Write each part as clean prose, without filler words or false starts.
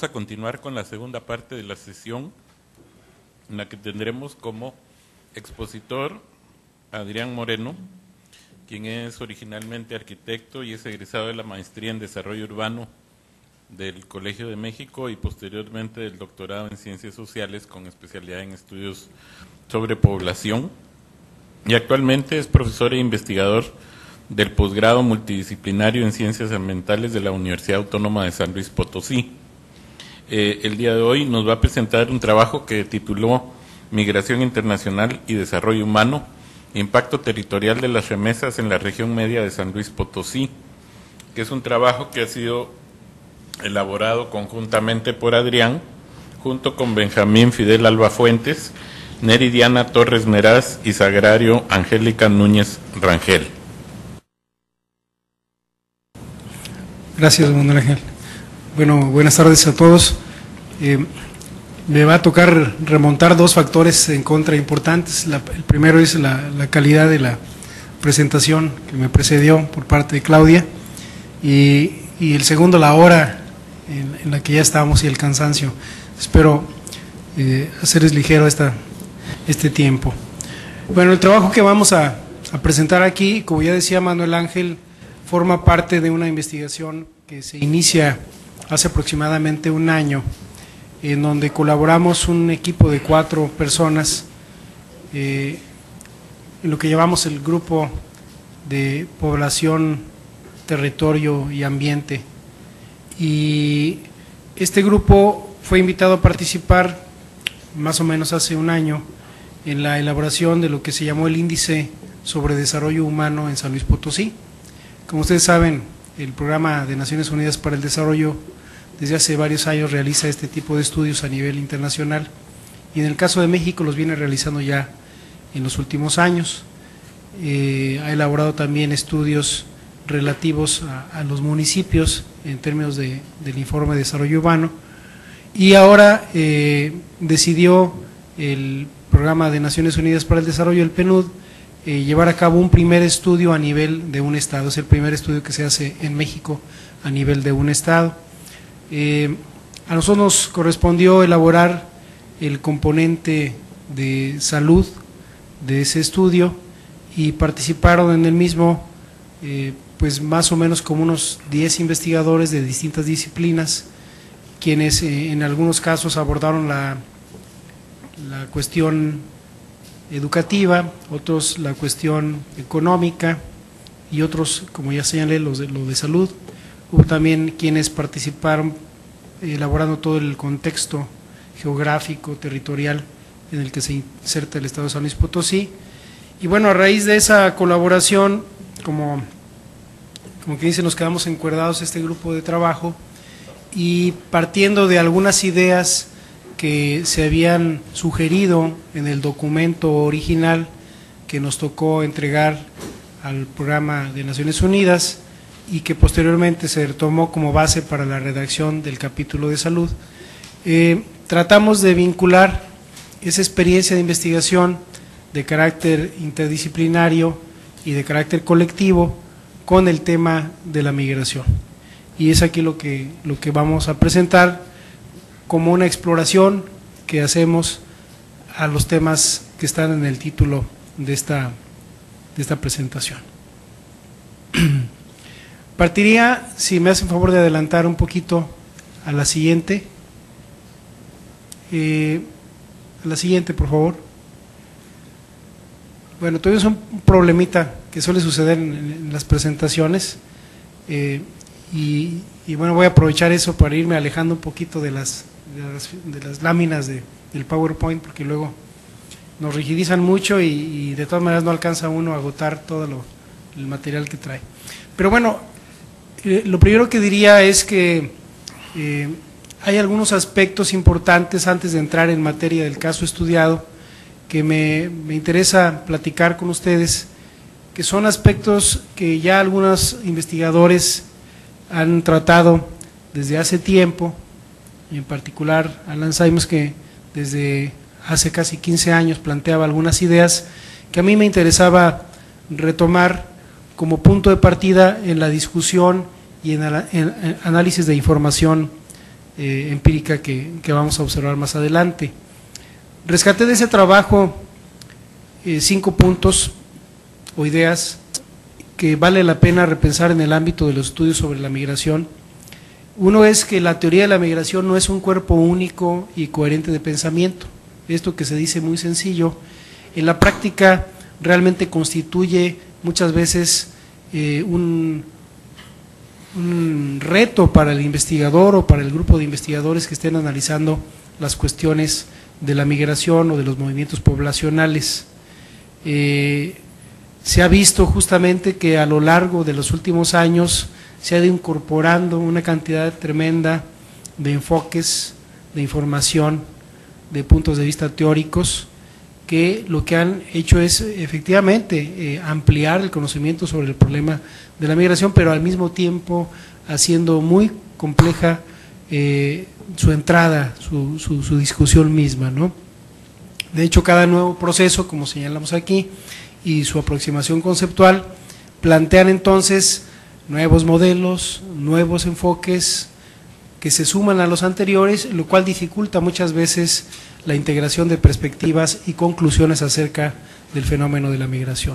a continuar con la segunda parte de la sesión, en la que tendremos como expositor a Adrián Moreno, quien es originalmente arquitecto y es egresado de la Maestría en Desarrollo Urbano del Colegio de México y posteriormente del doctorado en Ciencias Sociales con especialidad en estudios sobre población, y actualmente es profesor e investigador del posgrado multidisciplinario en Ciencias Ambientales de la Universidad Autónoma de San Luis Potosí. El día de hoy nos va a presentar un trabajo que tituló Migración Internacional y Desarrollo Humano, Impacto Territorial de las Remesas en la Región Media de San Luis Potosí, que es un trabajo que ha sido elaborado conjuntamente por Adrián, junto con Benjamín Fidel Alba Fuentes, Neri Diana Torres Meraz y Sagrario Angélica Núñez Rangel. Gracias, Manuel Ángel. Bueno, buenas tardes a todos. Me va a tocar remontar dos factores en contra importantes. El primero es la calidad de la presentación que me precedió por parte de Claudia, y el segundo, la hora en la que ya estábamos y el cansancio. Espero hacerles ligero este tiempo. Bueno, el trabajo que vamos a presentar aquí, como ya decía Manuel Ángel, forma parte de una investigación que se inicia hace aproximadamente un año, en donde colaboramos un equipo de 4 personas, en lo que llamamos el Grupo de Población, Territorio y Ambiente. Y este grupo fue invitado a participar más o menos hace un año en la elaboración de lo que se llamó el Índice sobre Desarrollo Humano en San Luis Potosí. Como ustedes saben, el Programa de Naciones Unidas para el Desarrollo desde hace varios años realiza este tipo de estudios a nivel internacional, y en el caso de México los viene realizando ya en los últimos años. Ha elaborado también estudios relativos a los municipios en términos del informe de desarrollo urbano, y ahora decidió el Programa de Naciones Unidas para el Desarrollo, el PNUD, llevar a cabo un primer estudio a nivel de un estado. Es el primer estudio que se hace en México a nivel de un estado. A nosotros nos correspondió elaborar el componente de salud de ese estudio, y participaron en el mismo pues más o menos como unos 10 investigadores de distintas disciplinas, quienes en algunos casos abordaron la cuestión educativa, otros la cuestión económica, y otros, como ya señalé, lo de salud. Hubo también quienes participaron elaborando todo el contexto geográfico, territorial en el que se inserta el estado de San Luis Potosí. Y bueno, a raíz de esa colaboración, como que dice, nos quedamos encuerdados este grupo de trabajo, y partiendo de algunas ideas que se habían sugerido en el documento original que nos tocó entregar al Programa de Naciones Unidas y que posteriormente se tomó como base para la redacción del capítulo de salud, tratamos de vincular esa experiencia de investigación de carácter interdisciplinario y de carácter colectivo con el tema de la migración. Y es aquí lo que vamos a presentar como una exploración que hacemos a los temas que están en el título de esta presentación. Partiría, si me hacen favor de adelantar un poquito a la siguiente. La siguiente, por favor. Bueno, tuvimos un problemita que suele suceder en las presentaciones, y bueno, voy a aprovechar eso para irme alejando un poquito de las láminas del PowerPoint, porque luego nos rigidizan mucho y de todas maneras no alcanza uno a agotar todo el material que trae. Pero bueno, lo primero que diría es que hay algunos aspectos importantes antes de entrar en materia del caso estudiado que me interesa platicar con ustedes, que son aspectos que ya algunos investigadores han tratado desde hace tiempo, y en particular Alan Simons, que desde hace casi 15 años planteaba algunas ideas que a mí me interesaba retomar como punto de partida en la discusión y en análisis de información empírica que vamos a observar más adelante. Rescaté de ese trabajo 5 puntos o ideas que vale la pena repensar en el ámbito de los estudios sobre la migración. Uno es que la teoría de la migración no es un cuerpo único y coherente de pensamiento. Esto que se dice muy sencillo, en la práctica realmente constituye muchas veces un reto para el investigador o para el grupo de investigadores que estén analizando las cuestiones de la migración o de los movimientos poblacionales. Se ha visto justamente que a lo largo de los últimos años se ha ido incorporando una cantidad tremenda de enfoques, de información, de puntos de vista teóricos, que lo que han hecho es efectivamente ampliar el conocimiento sobre el problema de la migración, pero al mismo tiempo haciendo muy compleja su entrada, su discusión misma, ¿no? De hecho, cada nuevo proceso, como señalamos aquí, y su aproximación conceptual, plantean entonces nuevos modelos, nuevos enfoques que se suman a los anteriores, lo cual dificulta muchas veces la integración de perspectivas y conclusiones acerca del fenómeno de la migración.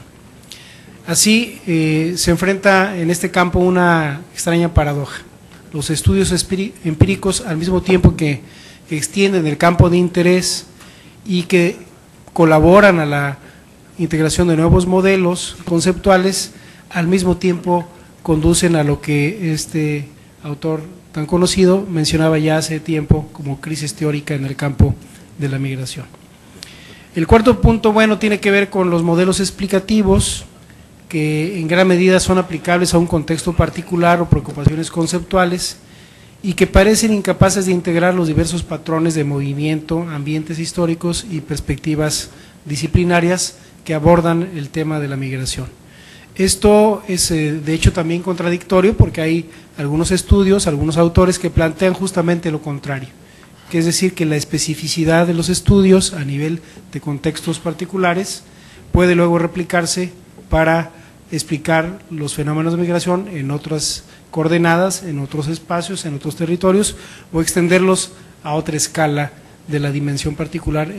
Así se enfrenta en este campo una extraña paradoja. Los estudios empíricos, al mismo tiempo que extienden el campo de interés y que colaboran a la integración de nuevos modelos conceptuales, al mismo tiempo conducen a lo que este autor tan conocido mencionaba ya hace tiempo como crisis teórica en el campo de la migración. El cuarto punto, bueno, tiene que ver con los modelos explicativos, que en gran medida son aplicables a un contexto particular o preocupaciones conceptuales y que parecen incapaces de integrar los diversos patrones de movimiento, ambientes históricos y perspectivas disciplinarias que abordan el tema de la migración. Esto es de hecho también contradictorio porque hay algunos estudios, algunos autores que plantean justamente lo contrario, que es decir, que la especificidad de los estudios a nivel de contextos particulares puede luego replicarse para explicar los fenómenos de migración en otras coordenadas, en otros espacios, en otros territorios, o extenderlos a otra escala de la dimensión particular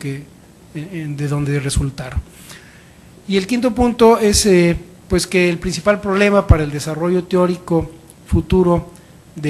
de donde resultaron. Y el quinto punto es pues que el principal problema para el desarrollo teórico futuro de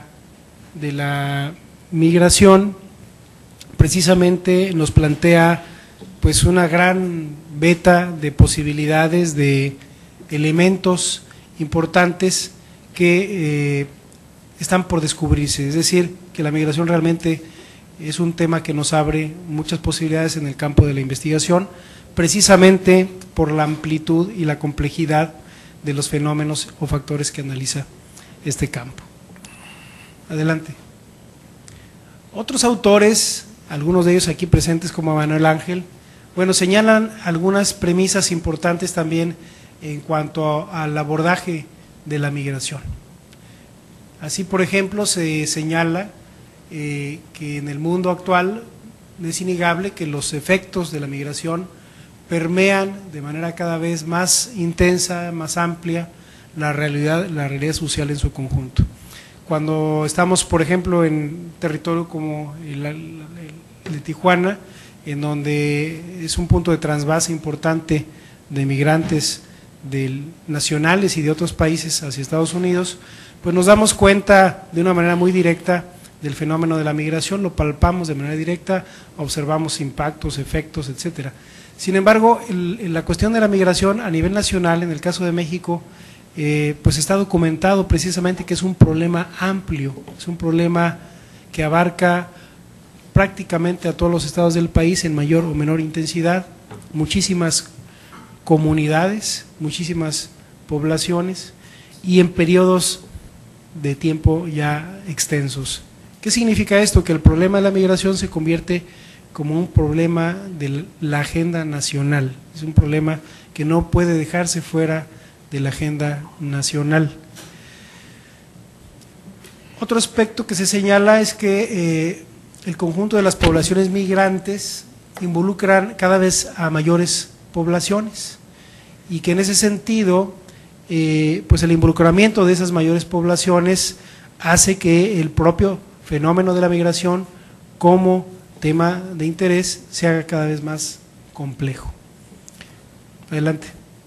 la migración precisamente nos plantea pues una gran beta de posibilidades, de elementos importantes que están por descubrirse, es decir, que la migración realmente es un tema que nos abre muchas posibilidades en el campo de la investigación, precisamente por la amplitud y la complejidad de los fenómenos o factores que analiza este campo. Adelante. Otros autores, algunos de ellos aquí presentes como Manuel Ángel, bueno, señalan algunas premisas importantes también en cuanto al abordaje de la migración. Así, por ejemplo, se señala que en el mundo actual es innegable que los efectos de la migración permean de manera cada vez más intensa, más amplia, la realidad social en su conjunto. Cuando estamos, por ejemplo, en territorio como el de Tijuana, en donde es un punto de trasvase importante de migrantes nacionales y de otros países hacia Estados Unidos, pues nos damos cuenta de una manera muy directa del fenómeno de la migración, lo palpamos de manera directa, observamos impactos, efectos, etcétera. Sin embargo, la cuestión de la migración a nivel nacional, en el caso de México, pues está documentado precisamente que es un problema amplio, es un problema que abarca prácticamente a todos los estados del país en mayor o menor intensidad, muchísimas comunidades, muchísimas poblaciones y en periodos de tiempo ya extensos. ¿Qué significa esto? Que el problema de la migración se convierte como un problema de la agenda nacional, es un problema que no puede dejarse fuera de la agenda nacional. Otro aspecto que se señala es que el conjunto de las poblaciones migrantes involucran cada vez a mayores poblaciones y que en ese sentido pues el involucramiento de esas mayores poblaciones hace que el propio fenómeno de la migración como tema de interés se haga cada vez más complejo. Adelante.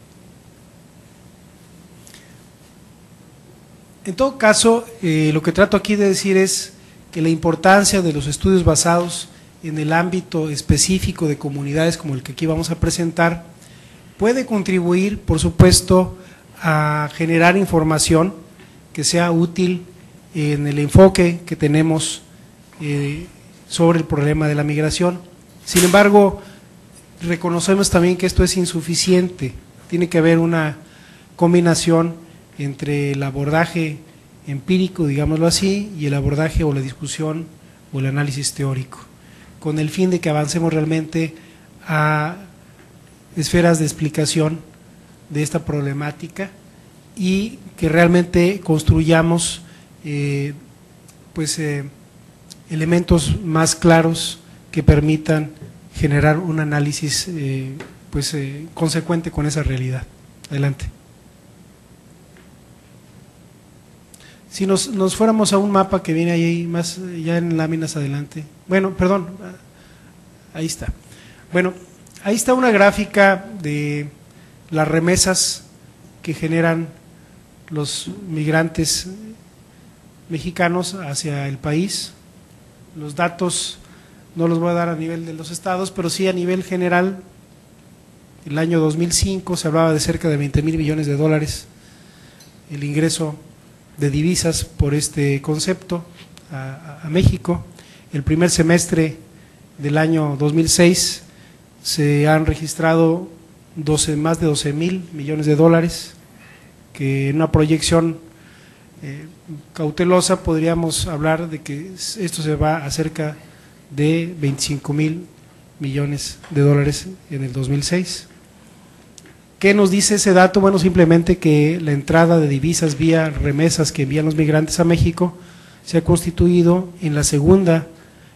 En todo caso, lo que trato aquí de decir es que la importancia de los estudios basados en el ámbito específico de comunidades como el que aquí vamos a presentar puede contribuir, por supuesto, a generar información que sea útil en el enfoque que tenemos sobre el problema de la migración. Sin embargo, reconocemos también que esto es insuficiente, tiene que haber una combinación entre el abordaje empírico, digámoslo así, y el abordaje o la discusión o el análisis teórico, con el fin de que avancemos realmente a esferas de explicación de esta problemática y que realmente construyamos elementos más claros que permitan generar un análisis consecuente con esa realidad. Adelante. Si nos fuéramos a un mapa que viene ahí más ya en láminas adelante. Bueno, perdón, ahí está. Bueno, ahí está una gráfica de las remesas que generan los migrantes mexicanos hacia el país. Los datos no los voy a dar a nivel de los estados, pero sí a nivel general. El año 2005 se hablaba de cerca de 20,000 millones de dólares el ingreso de divisas por este concepto a México. El primer semestre del año 2006 se han registrado más de 12,000 millones de dólares, que en una proyección cautelosa podríamos hablar de que esto se va a cerca de 25,000 millones de dólares en el 2006. ¿Qué nos dice ese dato? Bueno, simplemente que la entrada de divisas vía remesas que envían los migrantes a México se ha constituido en el segundo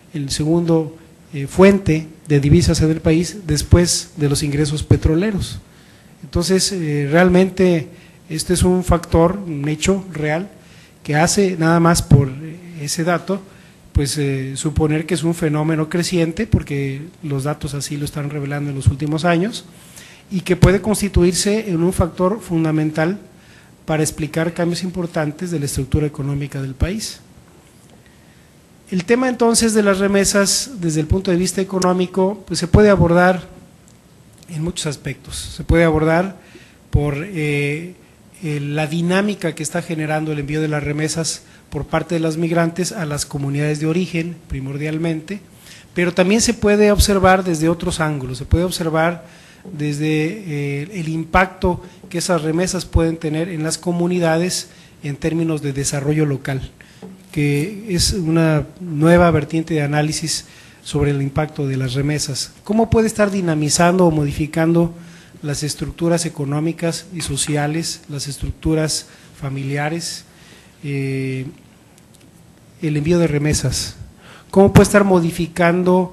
fuente de divisas en el país después de los ingresos petroleros. Entonces, realmente este es un factor, un hecho real, que hace nada más por ese dato, pues suponer que es un fenómeno creciente, porque los datos así lo están revelando en los últimos años, y que puede constituirse en un factor fundamental para explicar cambios importantes de la estructura económica del país. El tema entonces de las remesas desde el punto de vista económico, pues se puede abordar en muchos aspectos. Se puede abordar por la dinámica que está generando el envío de las remesas por parte de los migrantes a las comunidades de origen, primordialmente, pero también se puede observar desde otros ángulos. Se puede observar desde el impacto que esas remesas pueden tener en las comunidades en términos de desarrollo local, que es una nueva vertiente de análisis sobre el impacto de las remesas. ¿Cómo puede estar dinamizando o modificando las estructuras económicas y sociales, las estructuras familiares, el envío de remesas? ¿Cómo puede estar modificando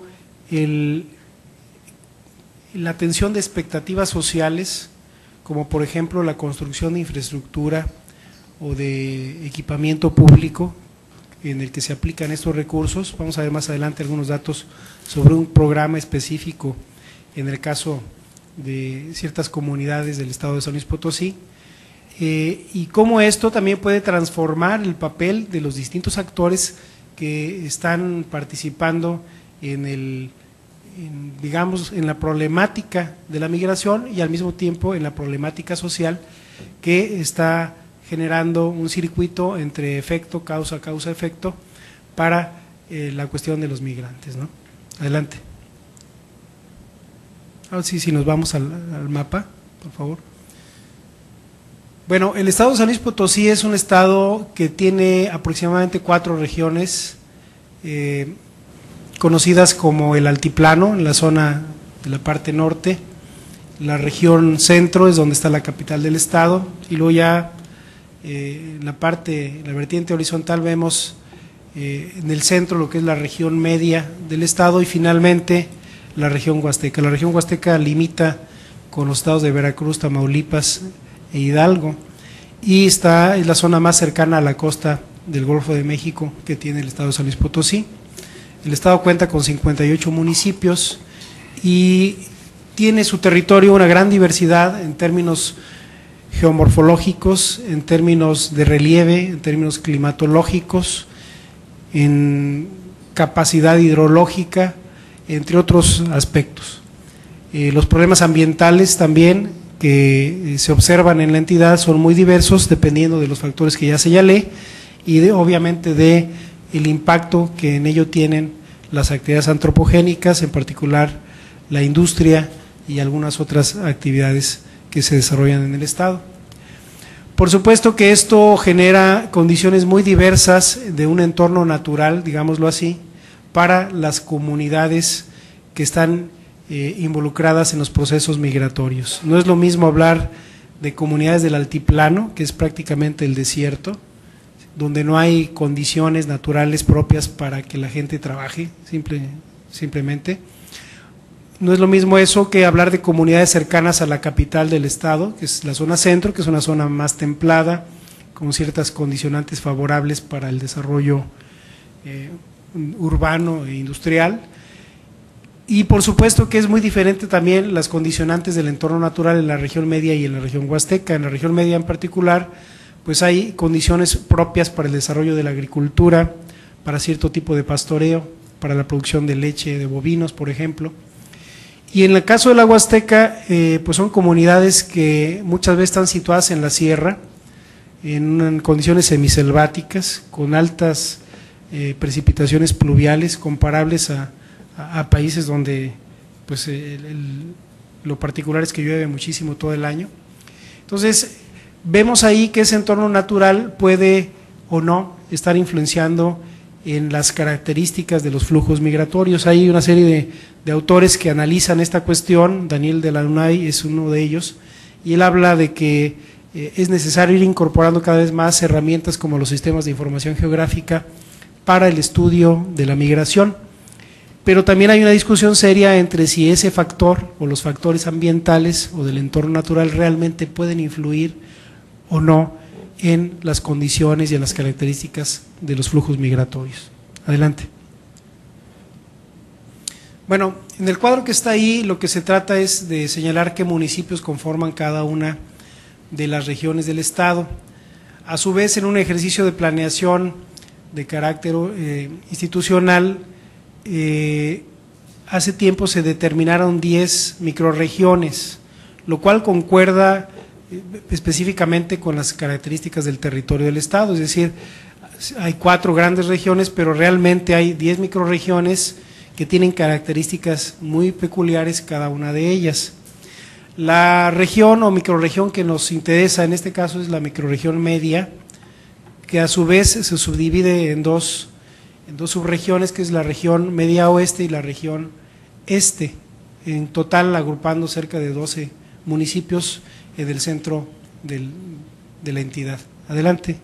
la atención de expectativas sociales, como por ejemplo la construcción de infraestructura o de equipamiento público en el que se aplican estos recursos? Vamos a ver más adelante algunos datos sobre un programa específico en el caso de ciertas comunidades del estado de San Luis Potosí, y cómo esto también puede transformar el papel de los distintos actores que están participando en la problemática de la migración y al mismo tiempo en la problemática social, que está generando un circuito entre efecto, causa, efecto para la cuestión de los migrantes, ¿no? Adelante. Ahora sí, si nos vamos al mapa, por favor. Bueno, el estado de San Luis Potosí es un estado que tiene aproximadamente 4 regiones conocidas como el altiplano, en la zona de la parte norte. La región centro es donde está la capital del estado, y luego ya en la vertiente horizontal vemos en el centro lo que es la región media del estado, y finalmente la región huasteca. La región huasteca limita con los estados de Veracruz, Tamaulipas e Hidalgo, y es la zona más cercana a la costa del Golfo de México que tiene el estado de San Luis Potosí. El estado cuenta con 58 municipios y tiene su territorio una gran diversidad en términos geomorfológicos, en términos de relieve, en términos climatológicos, en capacidad hidrológica, entre otros aspectos. Los problemas ambientales también que se observan en la entidad son muy diversos dependiendo de los factores que ya señalé y obviamente de el impacto que en ello tienen las actividades antropogénicas, en particular la industria y algunas otras actividades que se desarrollan en el estado. Por supuesto que esto genera condiciones muy diversas de un entorno natural, digámoslo así, para las comunidades que están involucradas en los procesos migratorios. No es lo mismo hablar de comunidades del altiplano, que es prácticamente el desierto, donde no hay condiciones naturales propias para que la gente trabaje, simplemente. No es lo mismo eso que hablar de comunidades cercanas a la capital del estado, que es la zona centro, que es una zona más templada, con ciertas condicionantes favorables para el desarrollo urbano e industrial. Y por supuesto que es muy diferente también las condicionantes del entorno natural en la región media y en la región huasteca. En la región media en particular, pues hay condiciones propias para el desarrollo de la agricultura, para cierto tipo de pastoreo, para la producción de leche de bovinos, por ejemplo. Y en el caso de la Huasteca, pues son comunidades que muchas veces están situadas en la sierra, en condiciones semiselváticas, con altas precipitaciones pluviales comparables a países donde pues lo particular es que llueve muchísimo todo el año. Entonces, vemos ahí que ese entorno natural puede o no estar influenciando en las características de los flujos migratorios. Hay una serie de autores que analizan esta cuestión, Daniel de la UNAI es uno de ellos, y él habla de que es necesario ir incorporando cada vez más herramientas como los sistemas de información geográfica para el estudio de la migración. Pero también hay una discusión seria entre si ese factor o los factores ambientales o del entorno natural realmente pueden influir o no en las condiciones y en las características de los flujos migratorios. Adelante. Bueno, en el cuadro que está ahí lo que se trata es de señalar qué municipios conforman cada una de las regiones del estado. A su vez, en un ejercicio de planeación de carácter institucional, hace tiempo se determinaron 10 microrregiones, lo cual concuerda específicamente con las características del territorio del estado, es decir, hay 4 grandes regiones, pero realmente hay 10 microrregiones que tienen características muy peculiares cada una de ellas. La región o microrregión que nos interesa en este caso es la microrregión media, que a su vez se subdivide en dos subregiones, que es la región media oeste y la región este, en total agrupando cerca de 12 municipios del centro de la entidad. Adelante.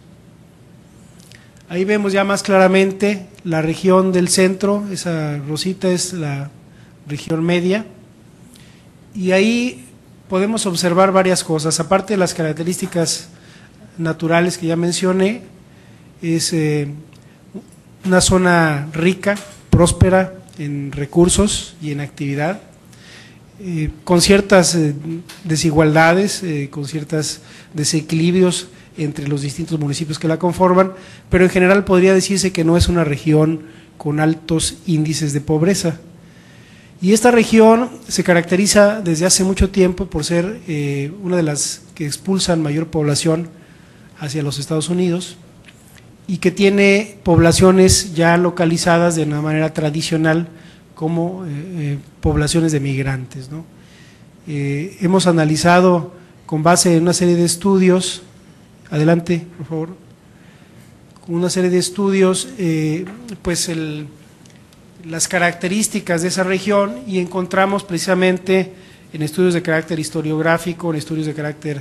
Ahí vemos ya más claramente la región del centro, esa rosita es la región media, y ahí podemos observar varias cosas, aparte de las características naturales que ya mencioné, es una zona rica, próspera en recursos y en actividad, con ciertas desigualdades, con ciertos desequilibrios entre los distintos municipios que la conforman, pero en general podría decirse que no es una región con altos índices de pobreza. Y esta región se caracteriza desde hace mucho tiempo por ser una de las que expulsan mayor población hacia los Estados Unidos y que tiene poblaciones ya localizadas de una manera tradicional como poblaciones de migrantes, ¿no? Hemos analizado con base en una serie de estudios, adelante por favor, con una serie de estudios pues las características de esa región y encontramos precisamente en estudios de carácter historiográfico, en estudios de carácter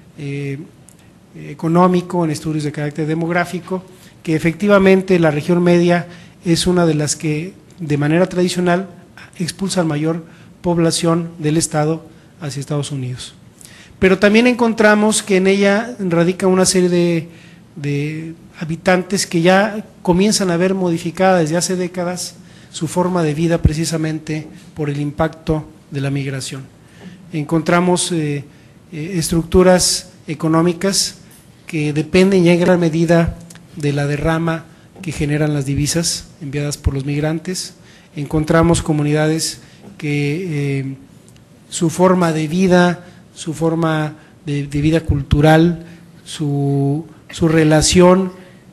económico, en estudios de carácter demográfico, que efectivamente la región media es una de las que de manera tradicional expulsan mayor población del estado hacia Estados Unidos. Pero también encontramos que en ella radica una serie de habitantes que ya comienzan a ver modificada desde hace décadas su forma de vida precisamente por el impacto de la migración. Encontramos estructuras económicas que dependen ya en gran medida de la derrama que generan las divisas enviadas por los migrantes. Encontramos comunidades que su forma de vida, su forma de vida cultural, su relación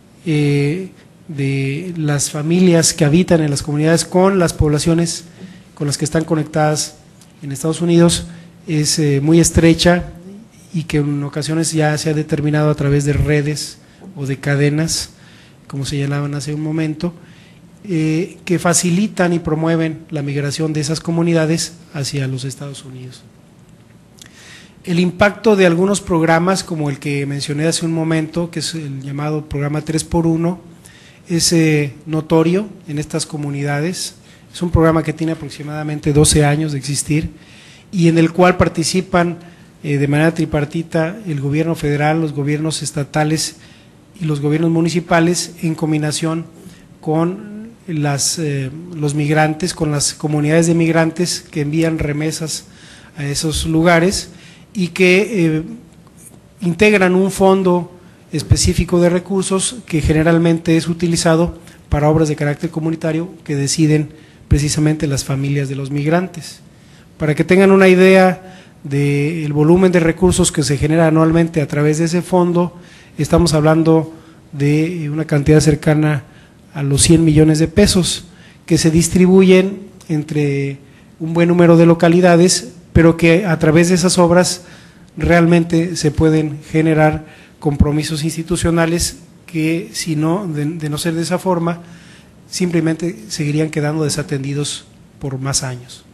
de las familias que habitan en las comunidades con las poblaciones con las que están conectadas en Estados Unidos es muy estrecha y que en ocasiones ya se ha determinado a través de redes o de cadenas, como señalaban hace un momento, que facilitan y promueven la migración de esas comunidades hacia los Estados Unidos. El impacto de algunos programas, como el que mencioné hace un momento, que es el llamado programa 3x1, es notorio en estas comunidades. Es un programa que tiene aproximadamente 12 años de existir y en el cual participan de manera tripartita el gobierno federal, los gobiernos estatales y los gobiernos municipales en combinación con los migrantes, con las comunidades de migrantes que envían remesas a esos lugares y que integran un fondo específico de recursos que generalmente es utilizado para obras de carácter comunitario que deciden precisamente las familias de los migrantes. Para que tengan una idea del volumen de recursos que se genera anualmente a través de ese fondo, estamos hablando de una cantidad cercana a los 100 millones de pesos que se distribuyen entre un buen número de localidades, pero que a través de esas obras realmente se pueden generar compromisos institucionales que, si no, de no ser de esa forma, simplemente seguirían quedando desatendidos por más años.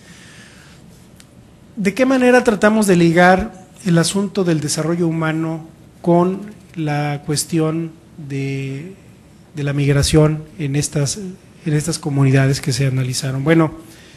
¿De qué manera tratamos de ligar el asunto del desarrollo humano con la cuestión de la migración en estas comunidades que se analizaron? Bueno,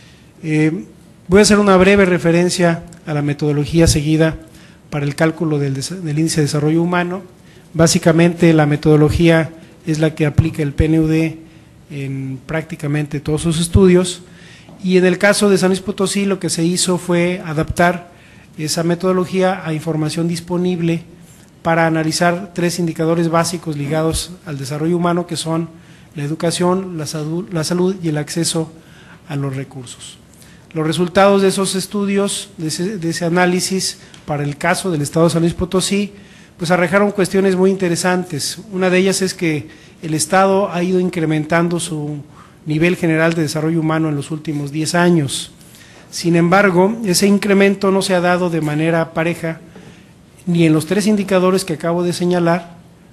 voy a hacer una breve referencia a la metodología seguida para el cálculo del índice de desarrollo humano. Básicamente la metodología es la que aplica el PNUD en prácticamente todos sus estudios, y en el caso de San Luis Potosí lo que se hizo fue adaptar esa metodología a información disponible para analizar 3 indicadores básicos ligados al desarrollo humano, que son la educación, la salud y el acceso a los recursos. Los resultados de esos estudios, de ese análisis para el caso del estado de San Luis Potosí, pues arrojaron cuestiones muy interesantes. Una de ellas es que el estado ha ido incrementando su nivel general de desarrollo humano en los últimos 10 años. Sin embargo, ese incremento no se ha dado de manera pareja ni en los 3 indicadores que acabo de señalar,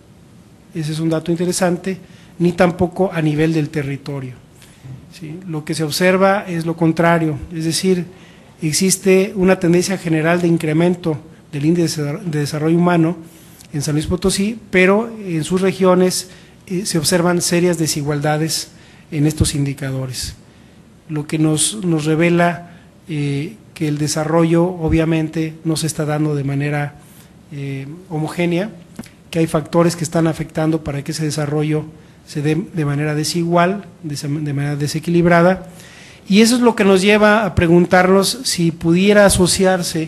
ese es un dato interesante, ni tampoco a nivel del territorio. ¿Sí? Lo que se observa es lo contrario, es decir, existe una tendencia general de incremento del índice de desarrollo humano en San Luis Potosí, pero en sus regiones se observan serias desigualdades en estos indicadores, lo que nos revela que el desarrollo obviamente no se está dando de manera homogénea, que hay factores que están afectando para que ese desarrollo se dé de manera desigual, de manera desequilibrada, y eso es lo que nos lleva a preguntarnos si pudiera asociarse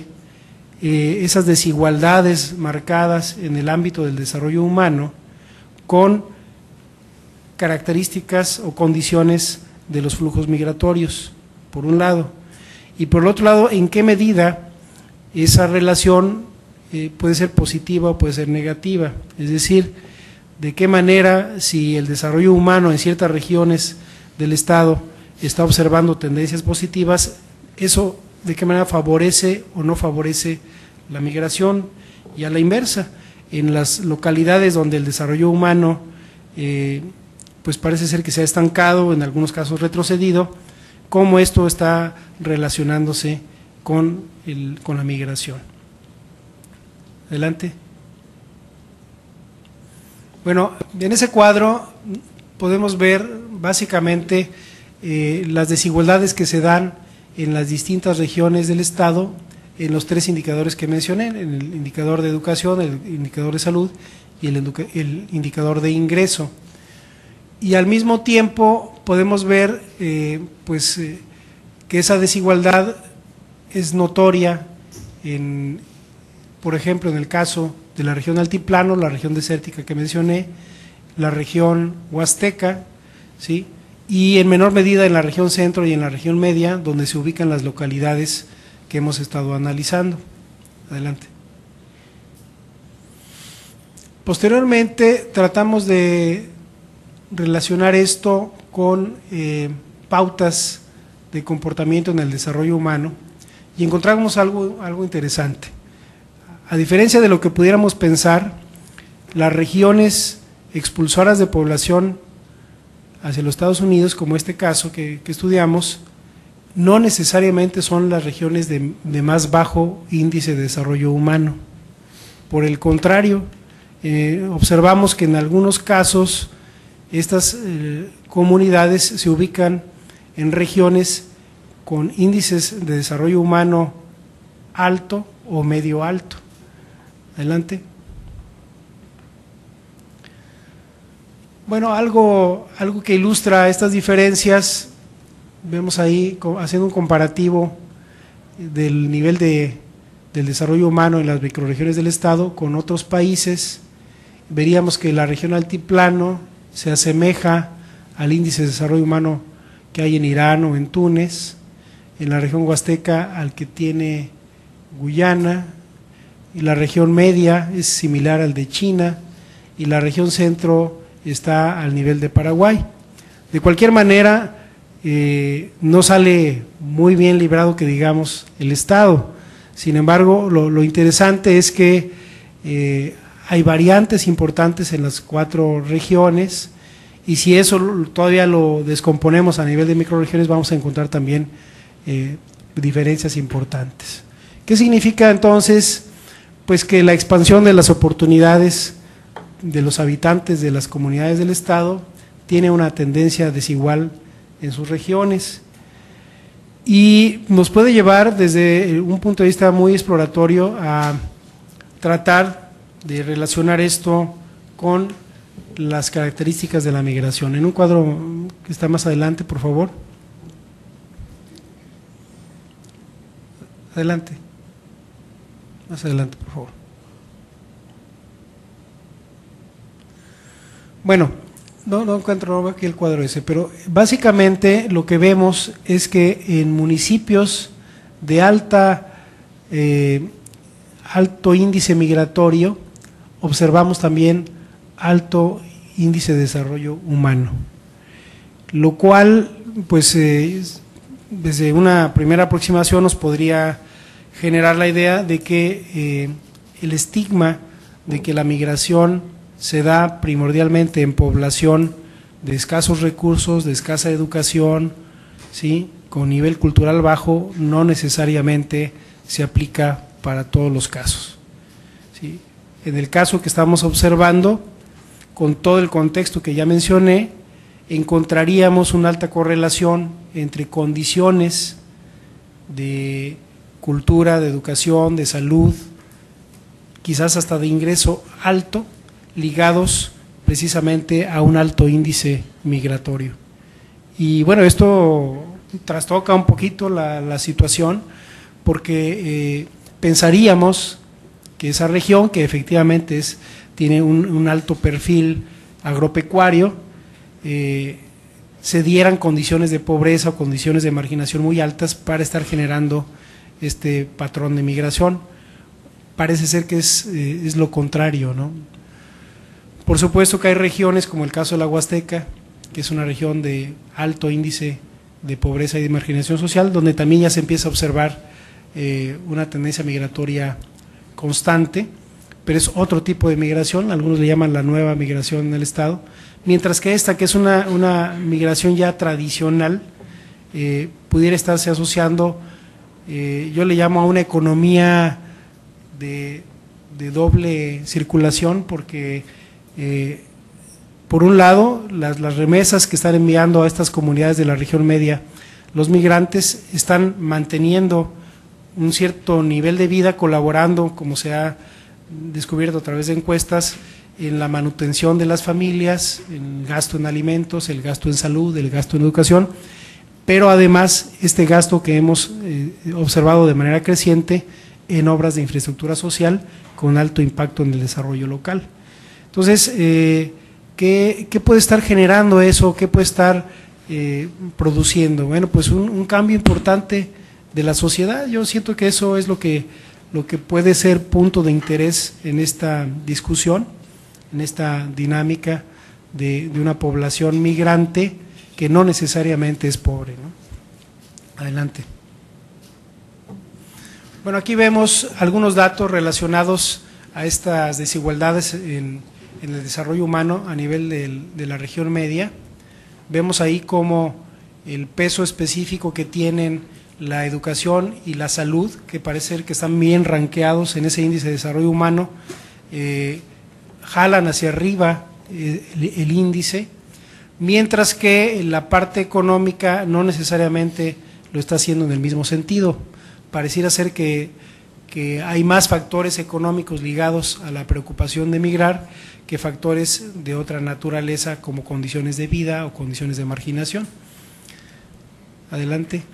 esas desigualdades marcadas en el ámbito del desarrollo humano con características o condiciones de los flujos migratorios, por un lado, y por el otro lado, en qué medida esa relación puede ser positiva o puede ser negativa, es decir, de qué manera, si el desarrollo humano en ciertas regiones del estado está observando tendencias positivas, eso de qué manera favorece o no favorece la migración, y a la inversa, en las localidades donde el desarrollo humano pues parece ser que se ha estancado, en algunos casos retrocedido, cómo esto está relacionándose con la migración. Adelante. Bueno, en ese cuadro podemos ver básicamente las desigualdades que se dan en las distintas regiones del estado en los 3 indicadores que mencioné, en el indicador de educación, el indicador de salud y el indicador de ingreso. Y al mismo tiempo podemos ver que esa desigualdad es notoria, por ejemplo, en el caso de la región altiplano, la región desértica que mencioné, la región huasteca, ¿sí?, y en menor medida en la región centro y en la región media, donde se ubican las localidades que hemos estado analizando. Adelante. Posteriormente tratamos de relacionar esto con pautas de comportamiento en el desarrollo humano y encontramos algo interesante. A diferencia de lo que pudiéramos pensar, las regiones expulsoras de población hacia los Estados Unidos, como este caso que estudiamos, no necesariamente son las regiones de más bajo índice de desarrollo humano. Por el contrario, observamos que en algunos casos estas comunidades se ubican en regiones con índices de desarrollo humano alto o medio alto. Adelante. Bueno, algo que ilustra estas diferencias, vemos ahí haciendo un comparativo del nivel del desarrollo humano en las microrregiones del estado con otros países. Veríamos que la región altiplano se asemeja al índice de desarrollo humano que hay en Irán o en Túnez, en la región huasteca al que tiene Guyana, y la región media es similar al de China, y la región centro está al nivel de Paraguay. De cualquier manera, no sale muy bien librado que digamos el Estado. Sin embargo, lo interesante es que hay variantes importantes en las 4 regiones, y si eso todavía lo descomponemos a nivel de microrregiones, vamos a encontrar también diferencias importantes. ¿Qué significa entonces? Pues que la expansión de las oportunidades de los habitantes de las comunidades del estado tiene una tendencia desigual en sus regiones, y nos puede llevar desde un punto de vista muy exploratorio a tratar de relacionar esto con las características de la migración. En un cuadro que está más adelante, por favor. Adelante. Más adelante, por favor. Bueno, no encuentro aquí el cuadro ese, pero básicamente lo que vemos es que en municipios de alto índice migratorio observamos también alto índice de desarrollo humano, lo cual pues desde una primera aproximación nos podría generar la idea de que el estigma de que la migración se da primordialmente en población de escasos recursos, de escasa educación, ¿sí?, con nivel cultural bajo, no necesariamente se aplica para todos los casos, ¿sí? En el caso que estamos observando, con todo el contexto que ya mencioné, encontraríamos una alta correlación entre condiciones de cultura, de educación, de salud, quizás hasta de ingreso alto, ligados precisamente a un alto índice migratorio. Y bueno, esto trastoca un poquito la situación, porque pensaríamos que esa región, que efectivamente tiene un alto perfil agropecuario, se dieran condiciones de pobreza o condiciones de marginación muy altas para estar generando este patrón de migración. Parece ser que es lo contrario, ¿no? Por supuesto que hay regiones, como el caso de la Huasteca, que es una región de alto índice de pobreza y de marginación social, donde también ya se empieza a observar una tendencia migratoria constante, pero es otro tipo de migración, algunos le llaman la nueva migración en el estado, mientras que esta, que es una migración ya tradicional, pudiera estarse asociando, yo le llamo a una economía de doble circulación, porque por un lado las remesas que están enviando a estas comunidades de la región media, los migrantes están manteniendo un cierto nivel de vida, colaborando, como se ha descubierto a través de encuestas, en la manutención de las familias, en el gasto en alimentos, el gasto en salud, el gasto en educación, pero además este gasto que hemos observado de manera creciente en obras de infraestructura social con alto impacto en el desarrollo local. Entonces, ¿qué puede estar generando eso? ¿Qué puede estar produciendo? Bueno, pues un cambio importante de la sociedad. Yo siento que eso es lo que puede ser punto de interés en esta discusión, en esta dinámica de una población migrante que no necesariamente es pobre, ¿no? Adelante. Bueno, aquí vemos algunos datos relacionados a estas desigualdades en el desarrollo humano a nivel de la región media. Vemos ahí cómo el peso específico que tienen la educación y la salud, que parece ser que están bien rankeados en ese índice de desarrollo humano, jalan hacia arriba el índice, mientras que la parte económica no necesariamente lo está haciendo en el mismo sentido. Pareciera ser que hay más factores económicos ligados a la preocupación de migrar que factores de otra naturaleza como condiciones de vida o condiciones de marginación. Adelante.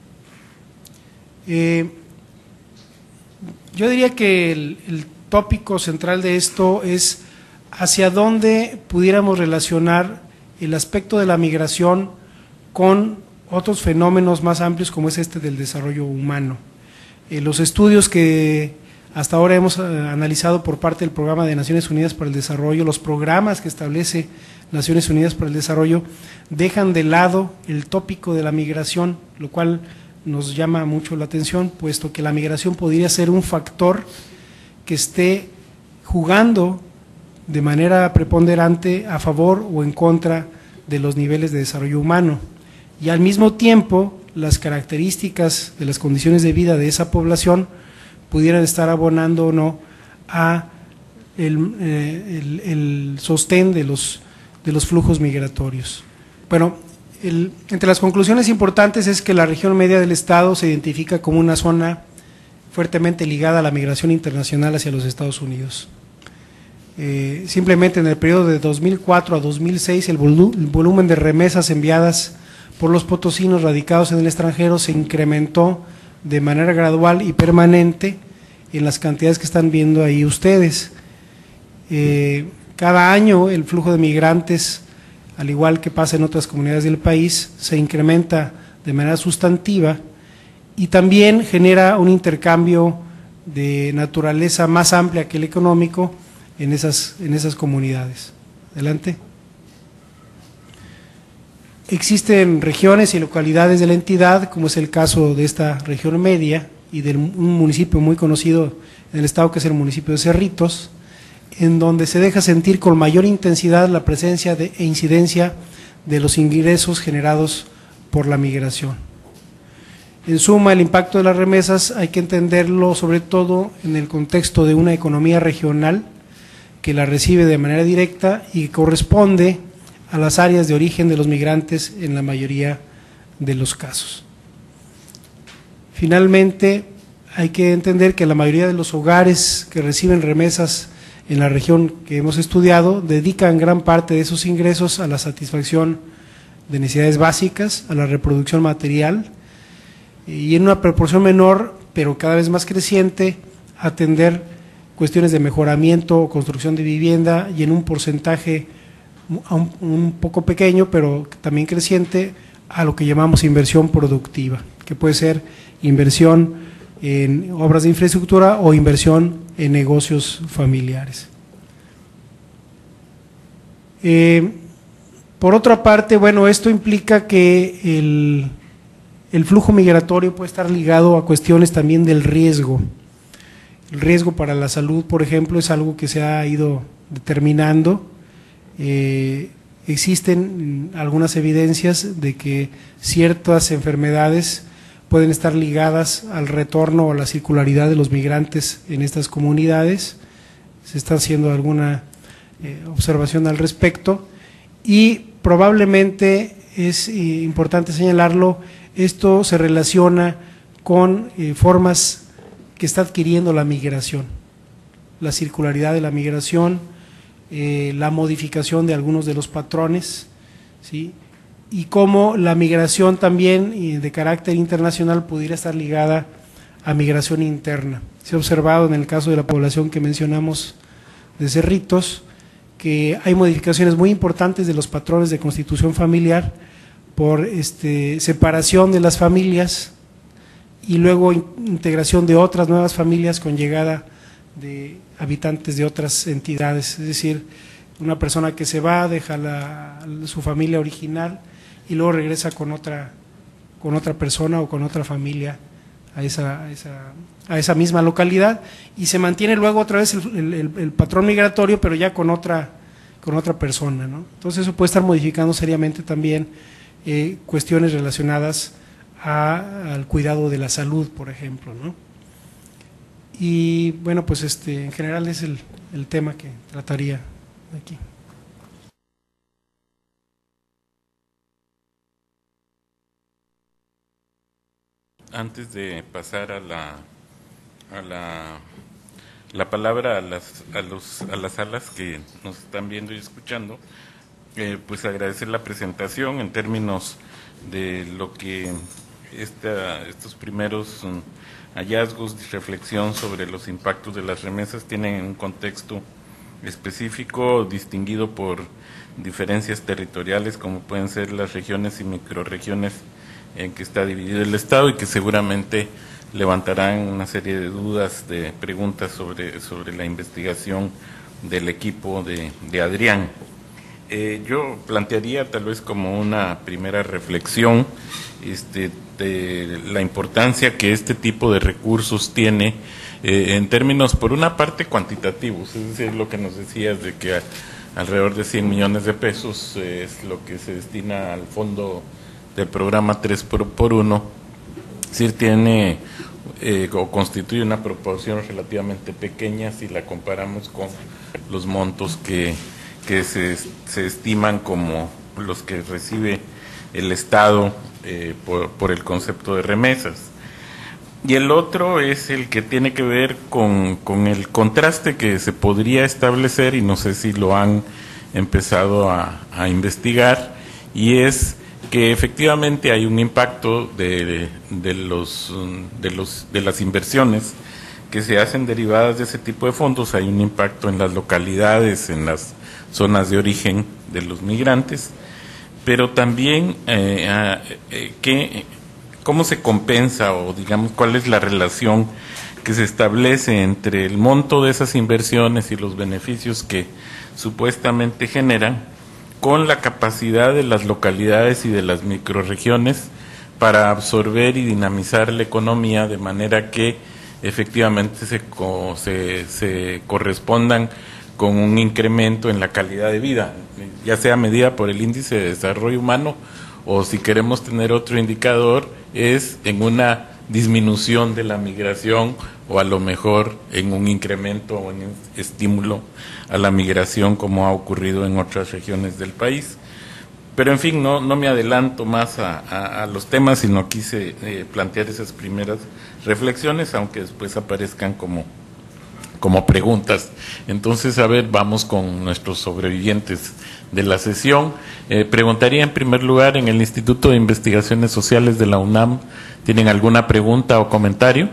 Yo diría que el tópico central de esto es hacia dónde pudiéramos relacionar el aspecto de la migración con otros fenómenos más amplios como es este del desarrollo humano. Los estudios que hasta ahora hemos analizado por parte del Programa de Naciones Unidas para el Desarrollo, los programas que establece Naciones Unidas para el Desarrollo, dejan de lado el tópico de la migración, lo cual nos llama mucho la atención, puesto que la migración podría ser un factor que esté jugando de manera preponderante a favor o en contra de los niveles de desarrollo humano, y al mismo tiempo las características de las condiciones de vida de esa población pudieran estar abonando o no a el sostén de los flujos migratorios. Bueno, entre las conclusiones importantes es que la región media del Estado se identifica como una zona fuertemente ligada a la migración internacional hacia los Estados Unidos. Simplemente en el periodo de 2004 a 2006 el volumen de remesas enviadas por los potosinos radicados en el extranjero se incrementó de manera gradual y permanente en las cantidades que están viendo ahí ustedes. Cada año el flujo de migrantes, al igual que pasa en otras comunidades del país, se incrementa de manera sustantiva y también genera un intercambio de naturaleza más amplia que el económico en esas comunidades. Adelante. Existen regiones y localidades de la entidad, como es el caso de esta región media y de un municipio muy conocido en el estado que es el municipio de Cerritos, en donde se deja sentir con mayor intensidad la presencia e incidencia de los ingresos generados por la migración. En suma, el impacto de las remesas hay que entenderlo sobre todo en el contexto de una economía regional que la recibe de manera directa y que corresponde a las áreas de origen de los migrantes en la mayoría de los casos. Finalmente, hay que entender que la mayoría de los hogares que reciben remesas en la región que hemos estudiado dedican gran parte de esos ingresos a la satisfacción de necesidades básicas, a la reproducción material y en una proporción menor, pero cada vez más creciente, atender cuestiones de mejoramiento o construcción de vivienda y en un porcentaje un poco pequeño, pero también creciente, a lo que llamamos inversión productiva, que puede ser inversión en obras de infraestructura o inversión en negocios familiares. Por otra parte, bueno, esto implica que el flujo migratorio puede estar ligado a cuestiones también del riesgo. El riesgo para la salud, por ejemplo, es algo que se ha ido determinando. Existen algunas evidencias de que ciertas enfermedades pueden estar ligadas al retorno o a la circularidad de los migrantes en estas comunidades. Se está haciendo alguna observación al respecto y probablemente es importante señalarlo, esto se relaciona con formas que está adquiriendo la migración, la circularidad de la migración, la modificación de algunos de los patrones, ¿sí? Y cómo la migración también de carácter internacional pudiera estar ligada a migración interna. Se ha observado en el caso de la población que mencionamos de Cerritos, que hay modificaciones muy importantes de los patrones de constitución familiar por separación de las familias y luego integración de otras nuevas familias con llegada de habitantes de otras entidades, es decir, una persona que se va, deja su familia original y luego regresa con otra persona o con otra familia a esa misma localidad y se mantiene luego otra vez el patrón migratorio, pero ya con otra persona, ¿no? Entonces eso puede estar modificando seriamente también cuestiones relacionadas al cuidado de la salud, por ejemplo, ¿no? Y bueno, pues en general es el tema que trataría aquí. Antes de pasar a la palabra a las salas que nos están viendo y escuchando, pues agradecer la presentación en términos de lo que estos primeros hallazgos de reflexión sobre los impactos de las remesas tienen en un contexto específico distinguido por diferencias territoriales como pueden ser las regiones y microrregiones en que está dividido el Estado y que seguramente levantarán una serie de dudas, de preguntas sobre la investigación del equipo de Adrián. Yo plantearía tal vez como una primera reflexión de la importancia que este tipo de recursos tiene en términos, por una parte, cuantitativos, es decir, lo que nos decías de que alrededor de 100 millones de pesos es lo que se destina al fondo del programa 3x1, es decir, tiene o constituye una proporción relativamente pequeña si la comparamos con los montos que se estiman como los que recibe el Estado por el concepto de remesas. Y el otro es el que tiene que ver con el contraste que se podría establecer, y no sé si lo han empezado a investigar, y es que efectivamente hay un impacto de las inversiones que se hacen derivadas de ese tipo de fondos. Hay un impacto en las localidades, en las zonas de origen de los migrantes, pero también cómo se compensa, o digamos cuál es la relación que se establece entre el monto de esas inversiones y los beneficios que supuestamente generan con la capacidad de las localidades y de las microrregiones para absorber y dinamizar la economía de manera que efectivamente se correspondan con un incremento en la calidad de vida, ya sea medida por el índice de desarrollo humano o, si queremos tener otro indicador, es en una disminución de la migración o a lo mejor en un incremento o en un estímulo a la migración, como ha ocurrido en otras regiones del país. Pero en fin, no me adelanto más a los temas, sino quise plantear esas primeras reflexiones, aunque después aparezcan como preguntas. Entonces, a ver, vamos con nuestros sobrevivientes de la sesión. Preguntaría en primer lugar, en el Instituto de Investigaciones Sociales de la UNAM, ¿tienen alguna pregunta o comentario?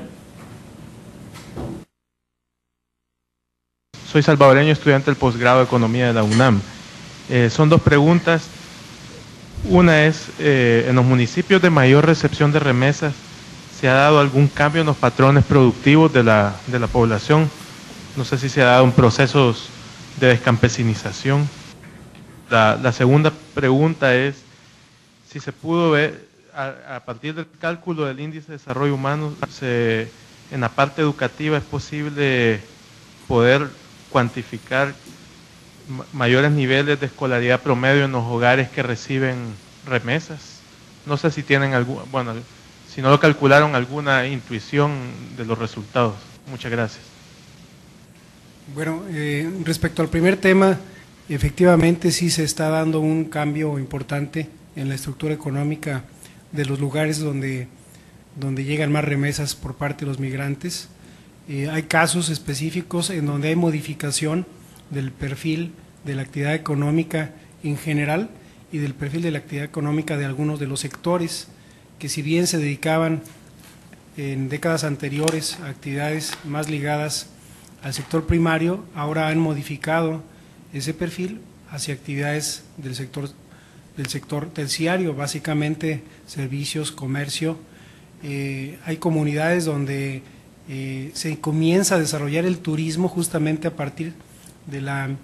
Soy salvadoreño, estudiante del posgrado de Economía de la UNAM. Son dos preguntas. Una es, en los municipios de mayor recepción de remesas, ¿se ha dado algún cambio en los patrones productivos de la población? No sé si se ha dado un proceso de descampesinización. La segunda pregunta es si se pudo ver, a partir del cálculo del índice de desarrollo humano, en la parte educativa es posible poder cuantificar mayores niveles de escolaridad promedio en los hogares que reciben remesas. No sé si tienen si no lo calcularon, alguna intuición de los resultados. Muchas gracias. Bueno, respecto al primer tema, efectivamente sí se está dando un cambio importante en la estructura económica de los lugares donde llegan más remesas por parte de los migrantes. Hay casos específicos en donde hay modificación del perfil de la actividad económica en general y del perfil de la actividad económica de algunos de los sectores que, si bien se dedicaban en décadas anteriores a actividades más ligadas al sector primario, ahora han modificado ese perfil hacia actividades del sector terciario, básicamente servicios, comercio. Hay comunidades donde se comienza a desarrollar el turismo justamente a partir de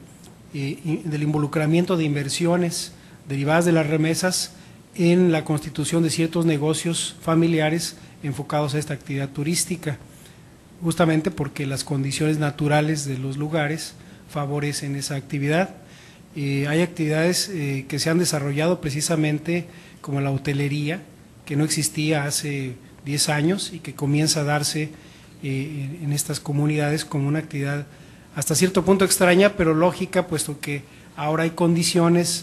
del involucramiento de inversiones derivadas de las remesas en la constitución de ciertos negocios familiares enfocados a esta actividad turística, justamente porque las condiciones naturales de los lugares favorecen esa actividad. Hay actividades que se han desarrollado precisamente como la hotelería, que no existía hace 10 años y que comienza a darse en estas comunidades como una actividad hasta cierto punto extraña, pero lógica, puesto que ahora hay condiciones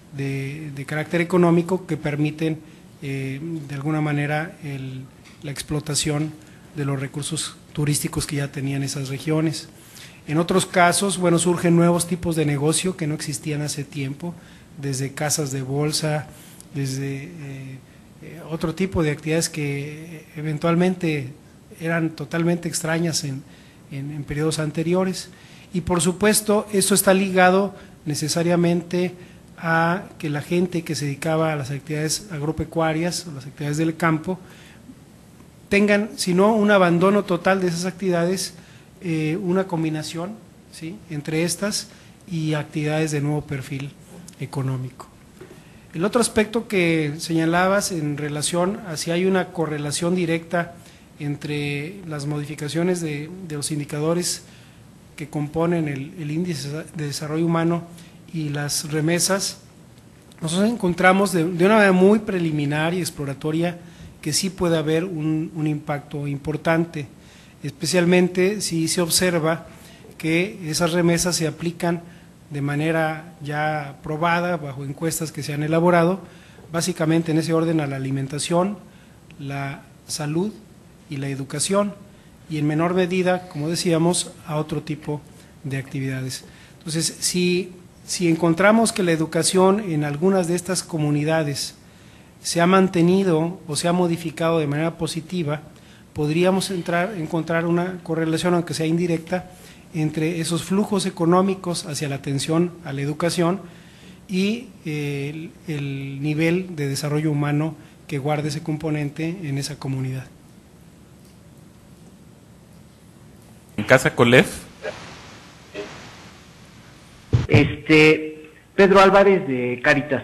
de carácter económico que permiten de alguna manera la explotación de los recursos turísticos que ya tenían esas regiones. En otros casos, bueno, surgen nuevos tipos de negocio que no existían hace tiempo, desde casas de bolsa, desde otro tipo de actividades que eventualmente eran totalmente extrañas en periodos anteriores. Y por supuesto, eso está ligado necesariamente a que la gente que se dedicaba a las actividades agropecuarias, o las actividades del campo, tengan, si no un abandono total de esas actividades, una combinación, ¿sí?, entre estas y actividades de nuevo perfil económico. El otro aspecto que señalabas en relación a si hay una correlación directa entre las modificaciones de los indicadores que componen el índice de desarrollo humano y las remesas, nosotros encontramos de una manera muy preliminar y exploratoria que sí puede haber un impacto importante, especialmente si se observa que esas remesas se aplican de manera ya probada bajo encuestas que se han elaborado, básicamente en ese orden a la alimentación, la salud y la educación, y en menor medida, como decíamos, a otro tipo de actividades. Entonces, si encontramos que la educación en algunas de estas comunidades se ha mantenido o se ha modificado de manera positiva, podríamos encontrar una correlación, aunque sea indirecta, entre esos flujos económicos hacia la atención a la educación y el nivel de desarrollo humano que guarda ese componente en esa comunidad. En Casa Colef. Pedro Álvarez de Cáritas.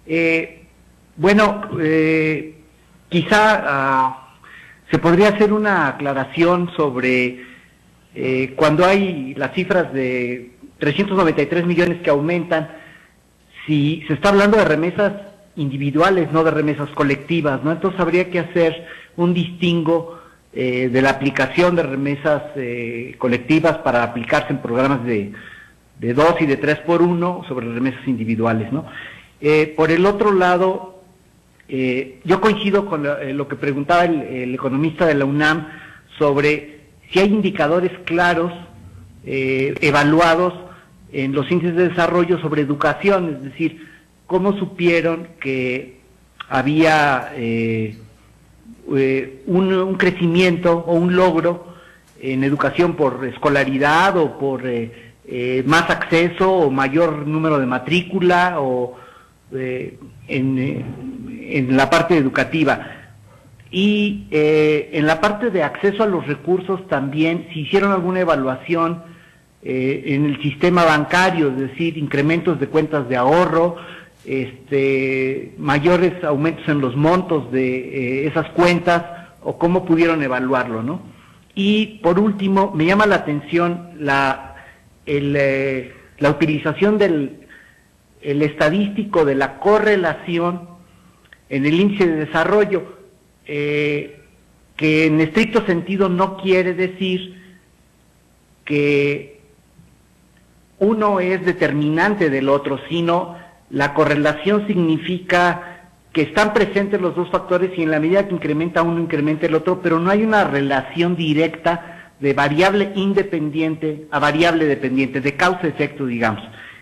Quizá se podría hacer una aclaración sobre cuando hay las cifras de 393 millones que aumentan, si se está hablando de remesas individuales, no de remesas colectivas, ¿no? Entonces habría que hacer un distingo de la aplicación de remesas colectivas para aplicarse en programas de 2 y de 3 por 1 sobre remesas individuales, ¿no? Por el otro lado, yo coincido con lo que preguntaba el economista de la UNAM sobre si hay indicadores claros, evaluados en los índices de desarrollo sobre educación, es decir, cómo supieron que había un crecimiento o un logro en educación por escolaridad o por más acceso o mayor número de matrícula o en la parte educativa. Y en la parte de acceso a los recursos también, si hicieron alguna evaluación en el sistema bancario, es decir, incrementos de cuentas de ahorro, mayores aumentos en los montos de esas cuentas, o cómo pudieron evaluarlo, ¿no? Y por último, me llama la atención la utilización del estadístico de la correlación en el índice de desarrollo, que en estricto sentido no quiere decir que uno es determinante del otro, sino la correlación significa que están presentes los dos factores y en la medida que incrementa uno, incrementa el otro, pero no hay una relación directa de variable independiente a variable dependiente, de causa-efecto, digamos.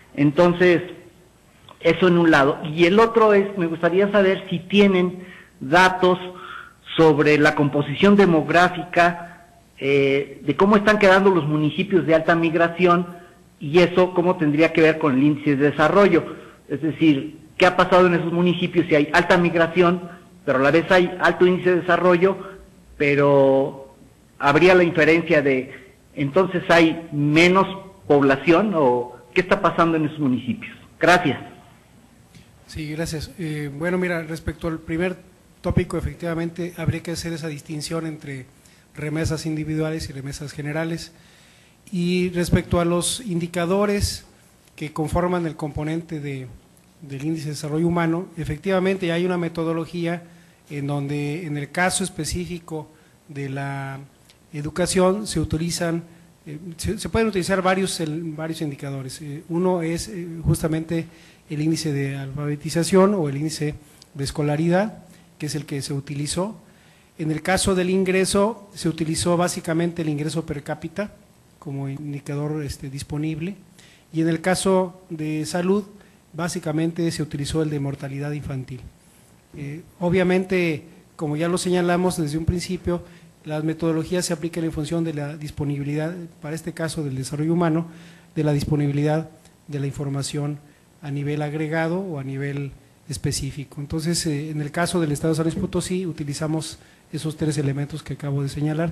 Entonces, eso en un lado. Y el otro es, me gustaría saber si tienen datos sobre la composición demográfica, de cómo están quedando los municipios de alta migración, y eso cómo tendría que ver con el índice de desarrollo. Es decir, ¿qué ha pasado en esos municipios si hay alta migración, pero a la vez hay alto índice de desarrollo, pero habría la inferencia de, entonces hay menos población, o qué está pasando en esos municipios? Gracias. Sí, gracias. Bueno, mira, respecto al primer tópico, efectivamente habría que hacer esa distinción entre remesas individuales y remesas generales. Y respecto a los indicadores que conforman el componente del índice de desarrollo humano, efectivamente hay una metodología en donde en el caso específico de la educación se utilizan, se pueden utilizar varios indicadores. Uno es justamente el índice de alfabetización o el índice de escolaridad, que es el que se utilizó. En el caso del ingreso, se utilizó básicamente el ingreso per cápita como indicador disponible, y en el caso de salud, básicamente se utilizó el de mortalidad infantil. Obviamente, como ya lo señalamos desde un principio, las metodologías se aplican en función de la disponibilidad, para este caso del desarrollo humano, de la disponibilidad de la información a nivel agregado o a nivel específico. Entonces, en el caso del Estado de San Luis Potosí, utilizamos esos tres elementos que acabo de señalar.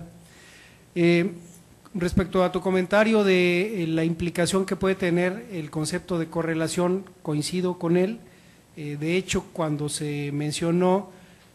Respecto a tu comentario de la implicación que puede tener el concepto de correlación, coincido con él. De hecho, cuando se mencionó,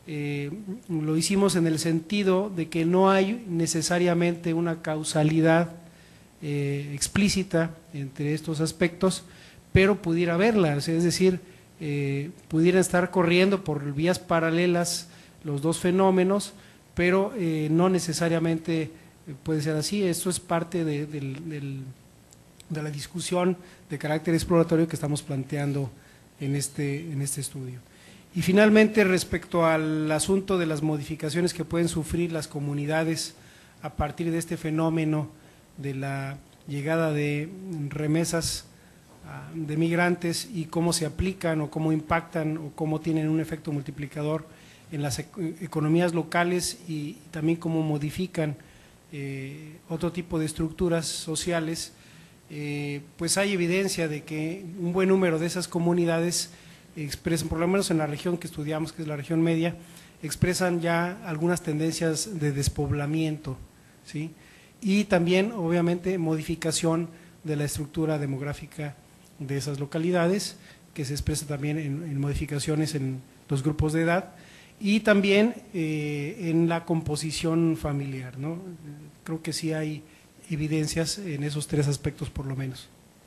lo hicimos en el sentido de que no hay necesariamente una causalidad explícita entre estos aspectos, pero pudiera haberla, es decir, pudieran estar corriendo por vías paralelas los dos fenómenos, pero no necesariamente puede ser así. Esto es parte de la discusión de carácter exploratorio que estamos planteando en este estudio. Y finalmente, respecto al asunto de las modificaciones que pueden sufrir las comunidades a partir de este fenómeno de la llegada de remesas de migrantes y cómo se aplican o cómo impactan o cómo tienen un efecto multiplicador en las economías locales y también cómo modifican otro tipo de estructuras sociales, pues hay evidencia de que un buen número de esas comunidades expresan, por lo menos en la región que estudiamos, que es la región media, expresan ya algunas tendencias de despoblamiento, ¿sí? Y también, obviamente, modificación de la estructura demográfica de esas localidades, que se expresa también en modificaciones en los grupos de edad y también en la composición familiar, ¿no? Creo que sí hay evidencias en esos tres aspectos por lo menos.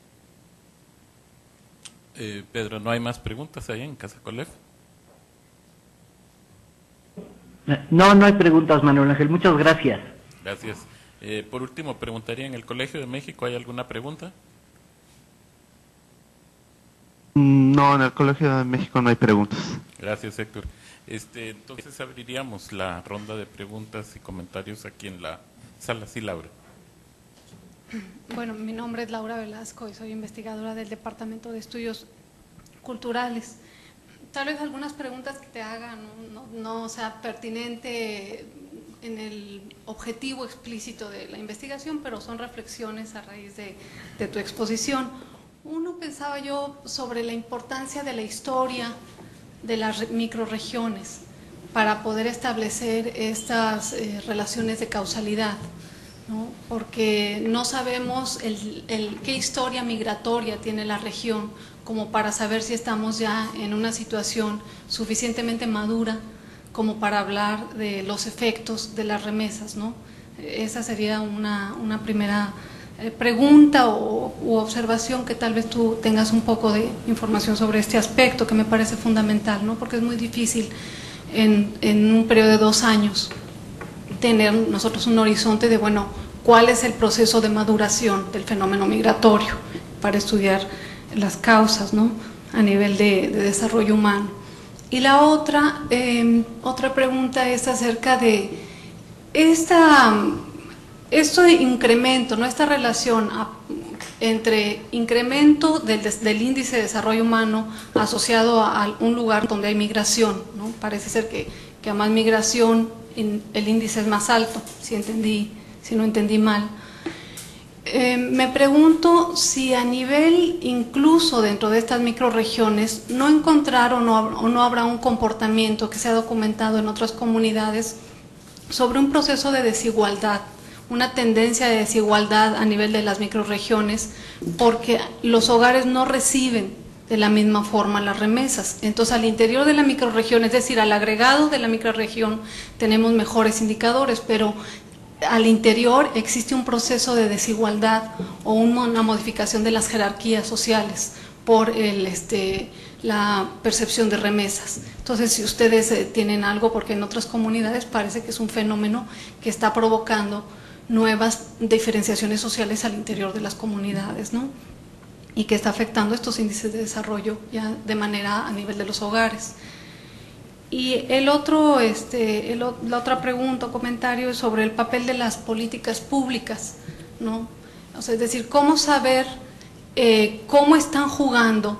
Pedro, ¿no hay más preguntas ahí en Casa Colef? No, no hay preguntas, Manuel Ángel. Muchas gracias. Gracias. Por último, preguntaría, ¿en el Colegio de México hay alguna pregunta? No, en el Colegio de México no hay preguntas. Gracias, Héctor. Entonces abriríamos la ronda de preguntas y comentarios aquí en la sala. Sí, Laura. Bueno, mi nombre es Laura Velasco y soy investigadora del Departamento de Estudios Culturales. Tal vez algunas preguntas que te hagan no sea pertinente en el objetivo explícito de la investigación, pero son reflexiones a raíz de tu exposición. Uno, pensaba yo sobre la importancia de la historia de las microrregiones para poder establecer estas relaciones de causalidad, ¿no? Porque no sabemos qué historia migratoria tiene la región como para saber si estamos ya en una situación suficientemente madura como para hablar de los efectos de las remesas, ¿no? Esa sería una primera pregunta u observación, que tal vez tú tengas un poco de información sobre este aspecto que me parece fundamental, ¿no? Porque es muy difícil en un periodo de 2 años tener nosotros un horizonte de, bueno, cuál es el proceso de maduración del fenómeno migratorio para estudiar las causas, ¿no? A nivel de desarrollo humano. Y la otra pregunta es acerca de este incremento, ¿no? Esta relación entre incremento del índice de desarrollo humano asociado a un lugar donde hay migración, ¿no? Parece ser que a más migración el índice es más alto, si no entendí mal. Me pregunto si a nivel, incluso dentro de estas microrregiones, no encontraron o no habrá un comportamiento que se ha documentado en otras comunidades sobre un proceso de desigualdad, una tendencia de desigualdad a nivel de las microrregiones, porque los hogares no reciben de la misma forma las remesas. Entonces, al interior de la microrregión, es decir, al agregado de la microrregión, tenemos mejores indicadores, pero al interior existe un proceso de desigualdad o una modificación de las jerarquías sociales por la percepción de remesas. Entonces, si ustedes tienen algo, porque en otras comunidades parece que es un fenómeno que está provocando nuevas diferenciaciones sociales al interior de las comunidades, ¿no? Y que está afectando estos índices de desarrollo ya de manera a nivel de los hogares. Y la otra pregunta o comentario es sobre el papel de las políticas públicas, ¿no? O sea, es decir, cómo saber cómo están jugando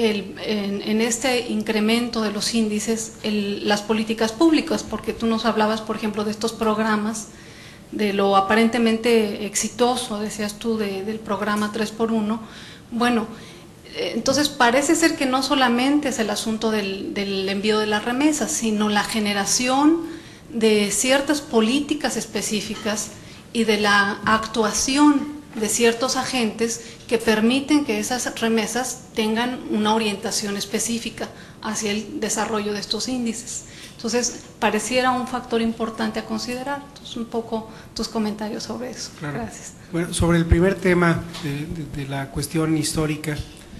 en este incremento de los índices las políticas públicas, porque tú nos hablabas, por ejemplo, de estos programas, de lo aparentemente exitoso, decías tú, del programa 3x1. Bueno, entonces parece ser que no solamente es el asunto del envío de las remesas, sino la generación de ciertas políticas específicas y de la actuación de ciertos agentes que permiten que esas remesas tengan una orientación específica hacia el desarrollo de estos índices. Entonces, pareciera un factor importante a considerar. Entonces, un poco tus comentarios sobre eso. Claro. Gracias. Bueno, sobre el primer tema de la cuestión histórica,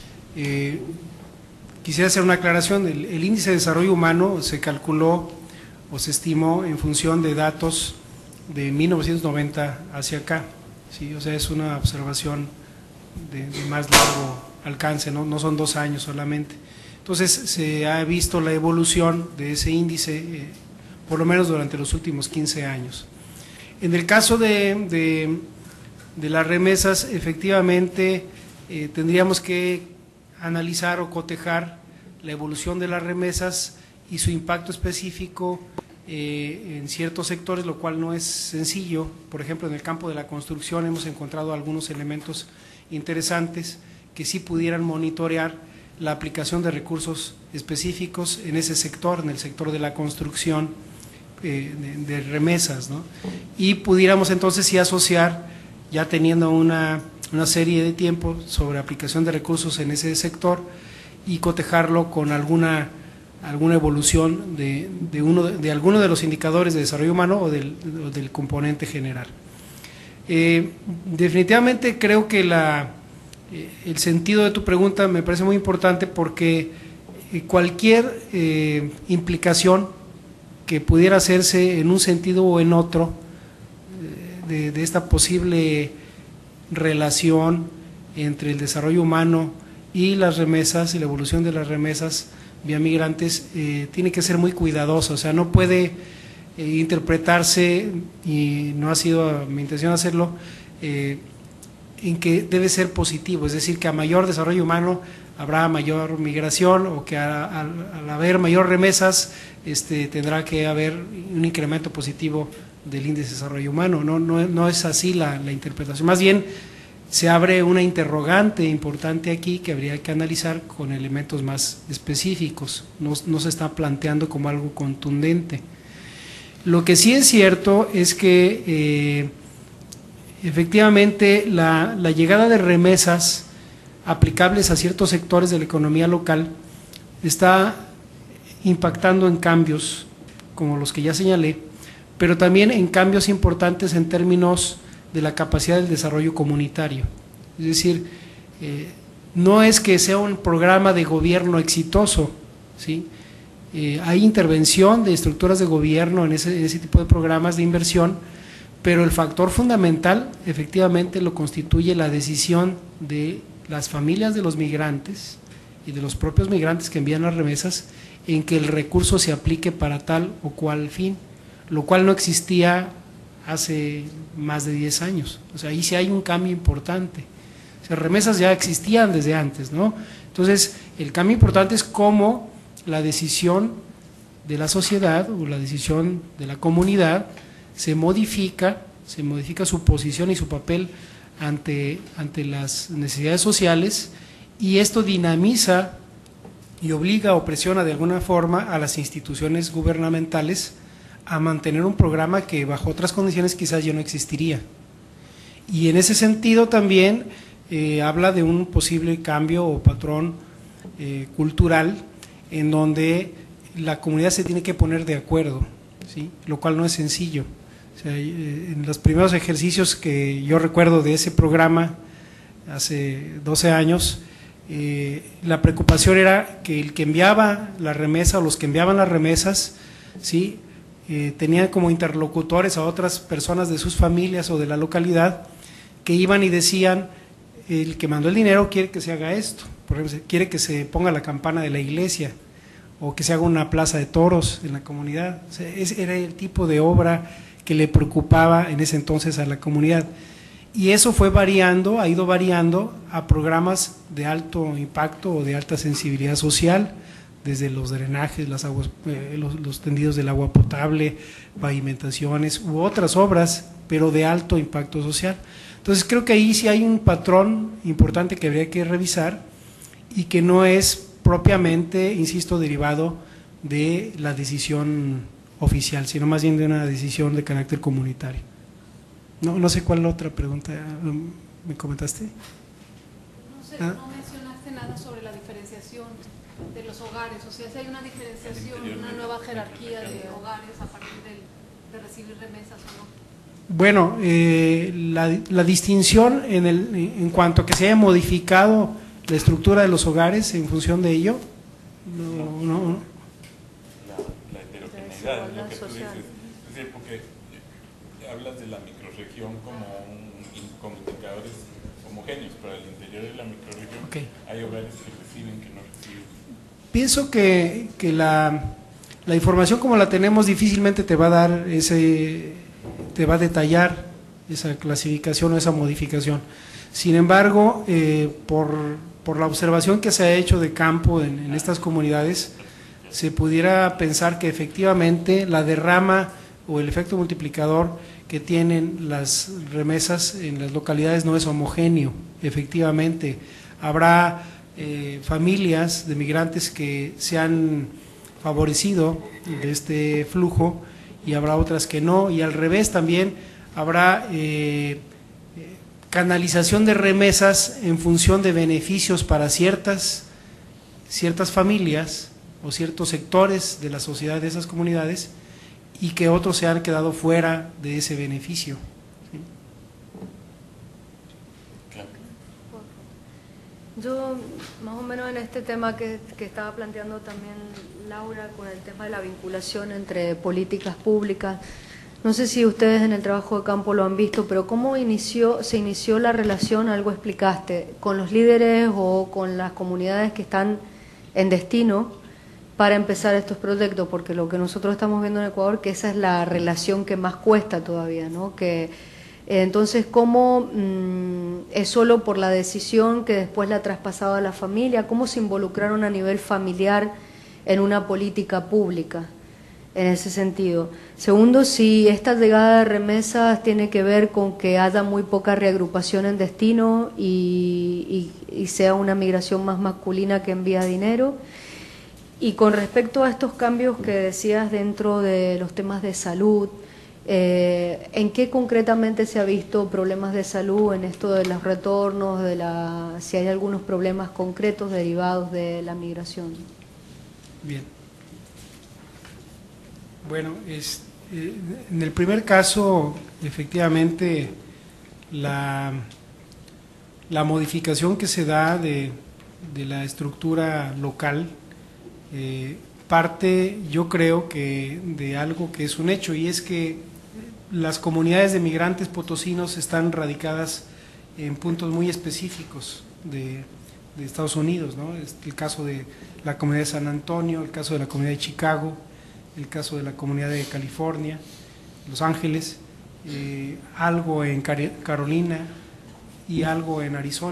quisiera hacer una aclaración. El índice de desarrollo humano se calculó o se estimó en función de datos de 1990 hacia acá, ¿sí? O sea, es una observación de más largo alcance, no son 2 años solamente. Entonces, se ha visto la evolución de ese índice, por lo menos durante los últimos 15 años. En el caso de las remesas, efectivamente, tendríamos que analizar o cotejar la evolución de las remesas y su impacto específico en ciertos sectores, lo cual no es sencillo. Por ejemplo, en el campo de la construcción hemos encontrado algunos elementos interesantes que sí pudieran monitorear la aplicación de recursos específicos en ese sector, en el sector de la construcción de remesas, ¿no? Y pudiéramos entonces sí asociar, ya teniendo una serie de tiempo sobre aplicación de recursos en ese sector, y cotejarlo con alguna evolución de alguno de los indicadores de desarrollo humano o del componente general. Definitivamente creo que el sentido de tu pregunta me parece muy importante, porque cualquier implicación que pudiera hacerse en un sentido o en otro de esta posible relación entre el desarrollo humano y las remesas y la evolución de las remesas vía migrantes tiene que ser muy cuidadosa. O sea, no puede interpretarse, y no ha sido mi intención hacerlo, en que debe ser positivo, es decir, que a mayor desarrollo humano habrá mayor migración, o que al haber mayor remesas tendrá que haber un incremento positivo del índice de desarrollo humano. No es así la interpretación. Más bien se abre una interrogante importante aquí que habría que analizar con elementos más específicos. No se está planteando como algo contundente. Lo que sí es cierto es que efectivamente la llegada de remesas aplicables a ciertos sectores de la economía local está impactando en cambios como los que ya señalé, pero también en cambios importantes en términos de la capacidad del desarrollo comunitario. Es decir, no es que sea un programa de gobierno exitoso, ¿sí? Hay intervención de estructuras de gobierno en ese tipo de programas de inversión, pero el factor fundamental efectivamente lo constituye la decisión de las familias de los migrantes y de los propios migrantes que envían las remesas en que el recurso se aplique para tal o cual fin, lo cual no existía hace más de 10 años. O sea, ahí sí hay un cambio importante. O sea, remesas ya existían desde antes, ¿no? Entonces, el cambio importante es cómo la decisión de la sociedad o la decisión de la comunidad se modifica su posición y su papel ante las necesidades sociales, y esto dinamiza y obliga o presiona de alguna forma a las instituciones gubernamentales a mantener un programa que bajo otras condiciones quizás ya no existiría. Y en ese sentido también habla de un posible cambio o patrón cultural en donde la comunidad se tiene que poner de acuerdo, ¿sí? Lo cual no es sencillo. O sea, en los primeros ejercicios que yo recuerdo de ese programa, hace 12 años, la preocupación era que el que enviaba la remesa o los que enviaban las remesas, ¿sí?, tenían como interlocutores a otras personas de sus familias o de la localidad que iban y decían: el que mandó el dinero quiere que se haga esto, por ejemplo, quiere que se ponga la campana de la iglesia o que se haga una plaza de toros en la comunidad. O sea, ese era el tipo de obra que le preocupaba en ese entonces a la comunidad. Y eso fue variando, ha ido variando a programas de alto impacto o de alta sensibilidad social, desde los drenajes, las aguas, los tendidos del agua potable, pavimentaciones u otras obras, pero de alto impacto social. Entonces creo que ahí sí hay un patrón importante que habría que revisar y que no es propiamente, insisto, derivado de la decisión oficial, sino más bien de una decisión de carácter comunitario. No sé cuál otra pregunta me comentaste. No sé, no mencionaste nada sobre la diferenciación de los hogares, o sea, si hay una diferenciación, una nueva jerarquía de hogares a partir de recibir remesas o no. Bueno, la distinción en cuanto a que se haya modificado la estructura de los hogares en función de ello, no. La heterogeneidad, lo que tú dices, es decir, porque hablas de la microrregión como indicadores homogéneos, pero al interior de la microrregión hay hogares que reciben, que no reciben. Pienso que la información como la tenemos difícilmente te va a dar te va a detallar esa clasificación o esa modificación. Sin embargo, por la observación que se ha hecho de campo en estas comunidades, se pudiera pensar que efectivamente la derrama o el efecto multiplicador que tienen las remesas en las localidades no es homogéneo. Efectivamente, habrá familias de migrantes que se han favorecido de este flujo y habrá otras que no, y al revés también habrá canalización de remesas en función de beneficios para ciertas familias o ciertos sectores de la sociedad de esas comunidades, y que otros se han quedado fuera de ese beneficio. Yo, más o menos en este tema que estaba planteando también Laura, con el tema de la vinculación entre políticas públicas, no sé si ustedes en el trabajo de campo lo han visto, pero ¿cómo se inició la relación, algo explicaste, con los líderes o con las comunidades que están en destino para empezar estos proyectos? Porque lo que nosotros estamos viendo en Ecuador, que esa es la relación que más cuesta todavía, ¿no? Entonces, ¿cómo es solo por la decisión que después la ha traspasado a la familia? ¿Cómo se involucraron a nivel familiar en una política pública en ese sentido? Segundo, si esta llegada de remesas tiene que ver con que haya muy poca reagrupación en destino y sea una migración más masculina que envía dinero. Y con respecto a estos cambios que decías dentro de los temas de salud, ¿en qué concretamente se ha visto problemas de salud en esto de los retornos, si hay algunos problemas concretos derivados de la migración? Bien. Bueno, en el primer caso, efectivamente, la modificación que se da de la estructura local parte, yo creo que de algo que es un hecho, y es que las comunidades de migrantes potosinos están radicadas en puntos muy específicos de Estados Unidos, ¿no? Es el caso de la comunidad de San Antonio, el caso de la comunidad de Chicago, el caso de la comunidad de California, Los Ángeles, algo en Carolina y algo en Arizona.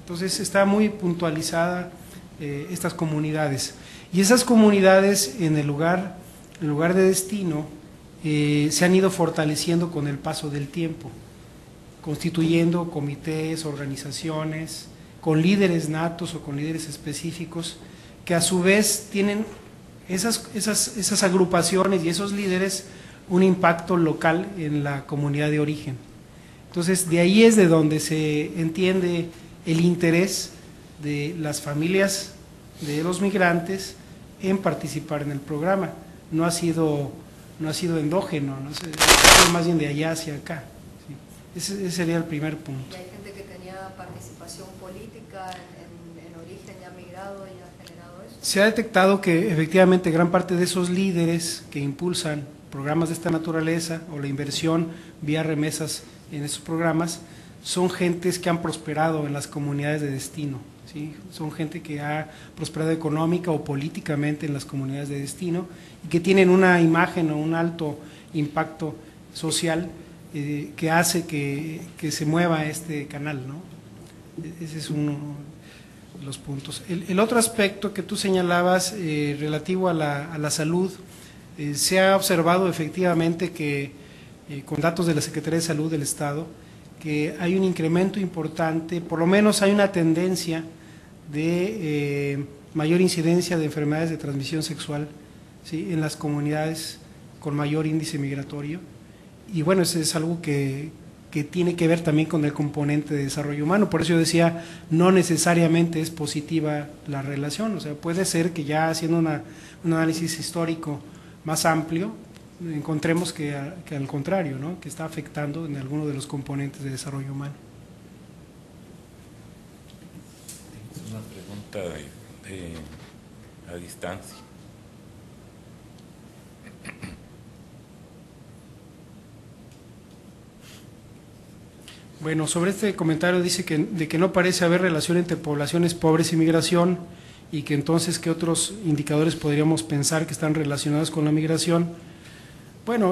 Entonces está muy puntualizada estas comunidades. Y esas comunidades en el lugar de destino se han ido fortaleciendo con el paso del tiempo, constituyendo comités, organizaciones, con líderes natos o con líderes específicos, que a su vez tienen esas agrupaciones y esos líderes un impacto local en la comunidad de origen. Entonces, de ahí es de donde se entiende el interés de las familias de los migrantes en participar en el programa. No ha sido endógeno, ¿no? Más bien de allá hacia acá. ¿Sí? Ese sería el primer punto. ¿Y hay gente que tenía participación política en origen y ha migrado y ha generado eso? Se ha detectado que efectivamente gran parte de esos líderes que impulsan programas de esta naturaleza o la inversión vía remesas en esos programas son gentes que han prosperado en las comunidades de destino, ¿sí? Son gente que ha prosperado económica o políticamente en las comunidades de destino y que tienen una imagen o un alto impacto social que hace que se mueva este canal, ¿no? Ese es uno de los puntos. El otro aspecto que tú señalabas relativo a la salud, se ha observado efectivamente que con datos de la Secretaría de Salud del Estado, que hay un incremento importante, por lo menos hay una tendencia de mayor incidencia de enfermedades de transmisión sexual, ¿sí?, en las comunidades con mayor índice migratorio. Y bueno, eso es algo que tiene que ver también con el componente de desarrollo humano. Por eso yo decía, no necesariamente es positiva la relación, o sea, puede ser que ya haciendo un análisis histórico más amplio, encontremos que al contrario, ¿no?, que está afectando en alguno de los componentes de desarrollo humano. Es una pregunta a distancia. Bueno, sobre este comentario dice de que no parece haber relación entre poblaciones pobres y migración, y que entonces qué otros indicadores podríamos pensar que están relacionados con la migración. Bueno,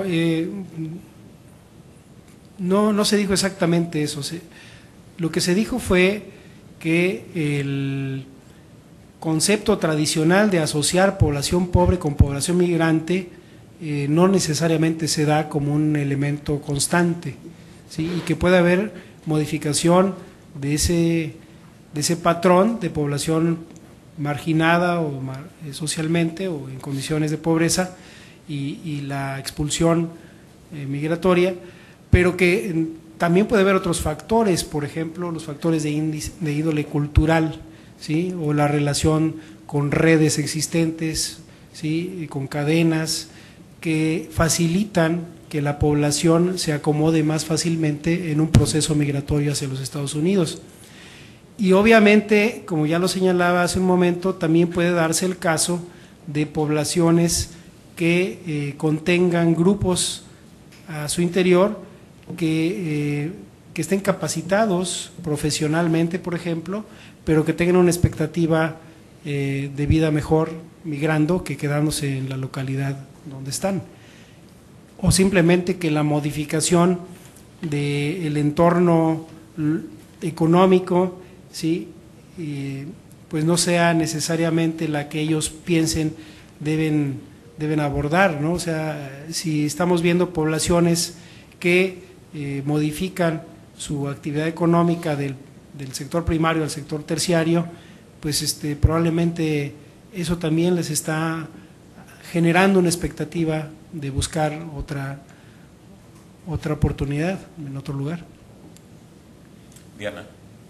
no se dijo exactamente eso. Lo que se dijo fue que el concepto tradicional de asociar población pobre con población migrante no necesariamente se da como un elemento constante, ¿sí?, y que puede haber modificación de ese patrón de población marginada o socialmente o en condiciones de pobreza y la expulsión migratoria, pero que también puede haber otros factores, por ejemplo, los factores de índole cultural, ¿sí?, o la relación con redes existentes, ¿sí?, y con cadenas que facilitan que la población se acomode más fácilmente en un proceso migratorio hacia los Estados Unidos. Y obviamente, como ya lo señalaba hace un momento, también puede darse el caso de poblaciones que contengan grupos a su interior que estén capacitados profesionalmente, por ejemplo, pero que tengan una expectativa de vida mejor migrando que quedándose en la localidad donde están. O simplemente que la modificación del entorno económico, ¿sí?, pues no sea necesariamente la que ellos piensen deben abordar, ¿no? O sea, si estamos viendo poblaciones que modifican su actividad económica del sector primario al sector terciario, pues probablemente eso también les está generando una expectativa de buscar otra oportunidad en otro lugar. Diana.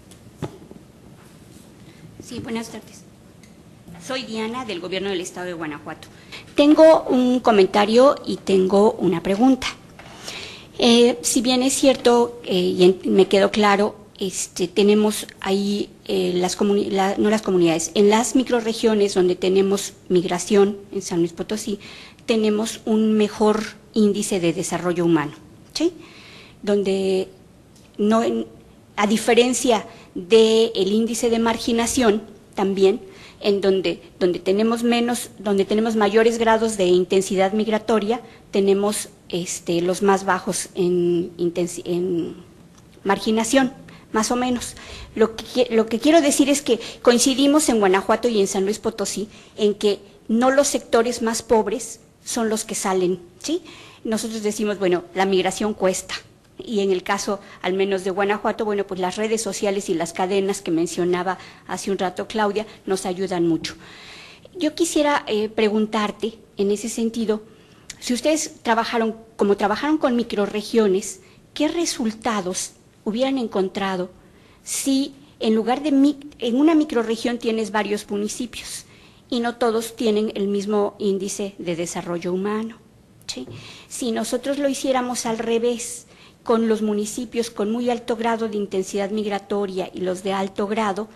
Sí, buenas tardes. Soy Diana, del Gobierno del Estado de Guanajuato. Tengo un comentario y tengo una pregunta. Si bien es cierto, y me quedó claro, tenemos ahí no las comunidades, en las microrregiones donde tenemos migración, en San Luis Potosí, tenemos un mejor índice de desarrollo humano, ¿sí?, donde no, a diferencia del índice de marginación también, en donde tenemos mayores grados de intensidad migratoria, tenemos los más bajos en marginación, más o menos. Lo que quiero decir es que coincidimos en Guanajuato y en San Luis Potosí en que no los sectores más pobres son los que salen, ¿sí? Nosotros decimos, bueno, la migración cuesta, y en el caso al menos de Guanajuato, bueno, pues las redes sociales y las cadenas que mencionaba hace un rato Claudia nos ayudan mucho. Yo quisiera preguntarte en ese sentido, si ustedes trabajaron con microrregiones, ¿qué resultados hubieran encontrado si en lugar de en una microrregión tienes varios municipios y no todos tienen el mismo índice de desarrollo humano? ¿Sí? Si nosotros lo hiciéramos al revés, con los municipios con muy alto grado de intensidad migratoria y los de alto grado,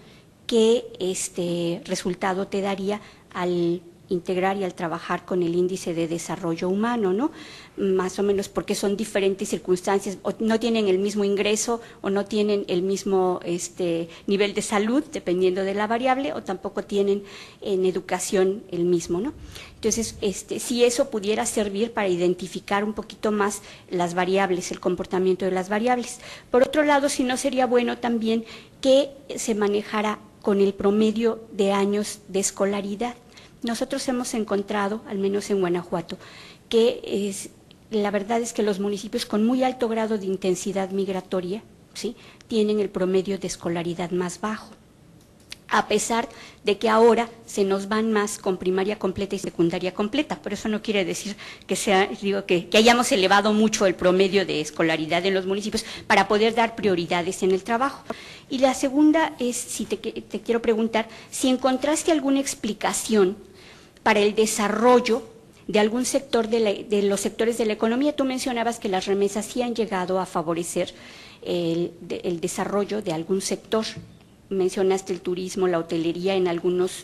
¿qué resultado te daría al integrar y al trabajar con el índice de desarrollo humano, ¿no? Más o menos porque son diferentes circunstancias, o no tienen el mismo ingreso, o no tienen el mismo nivel de salud, dependiendo de la variable, o tampoco tienen en educación el mismo, ¿no? Entonces, si eso pudiera servir para identificar un poquito más las variables, el comportamiento de las variables. Por otro lado, si no sería bueno también que se manejara con el promedio de años de escolaridad. Nosotros hemos encontrado, al menos en Guanajuato, que la verdad es que los municipios con muy alto grado de intensidad migratoria, ¿sí?, tienen el promedio de escolaridad más bajo, a pesar de que ahora se nos van más con primaria completa y secundaria completa, pero eso no quiere decir que hayamos elevado mucho el promedio de escolaridad en los municipios para poder dar prioridades en el trabajo. Y la segunda es, si te quiero preguntar, si encontraste alguna explicación para el desarrollo de algún sector de los sectores de la economía. Tú mencionabas que las remesas sí han llegado a favorecer el desarrollo de algún sector. Mencionaste el turismo, la hotelería en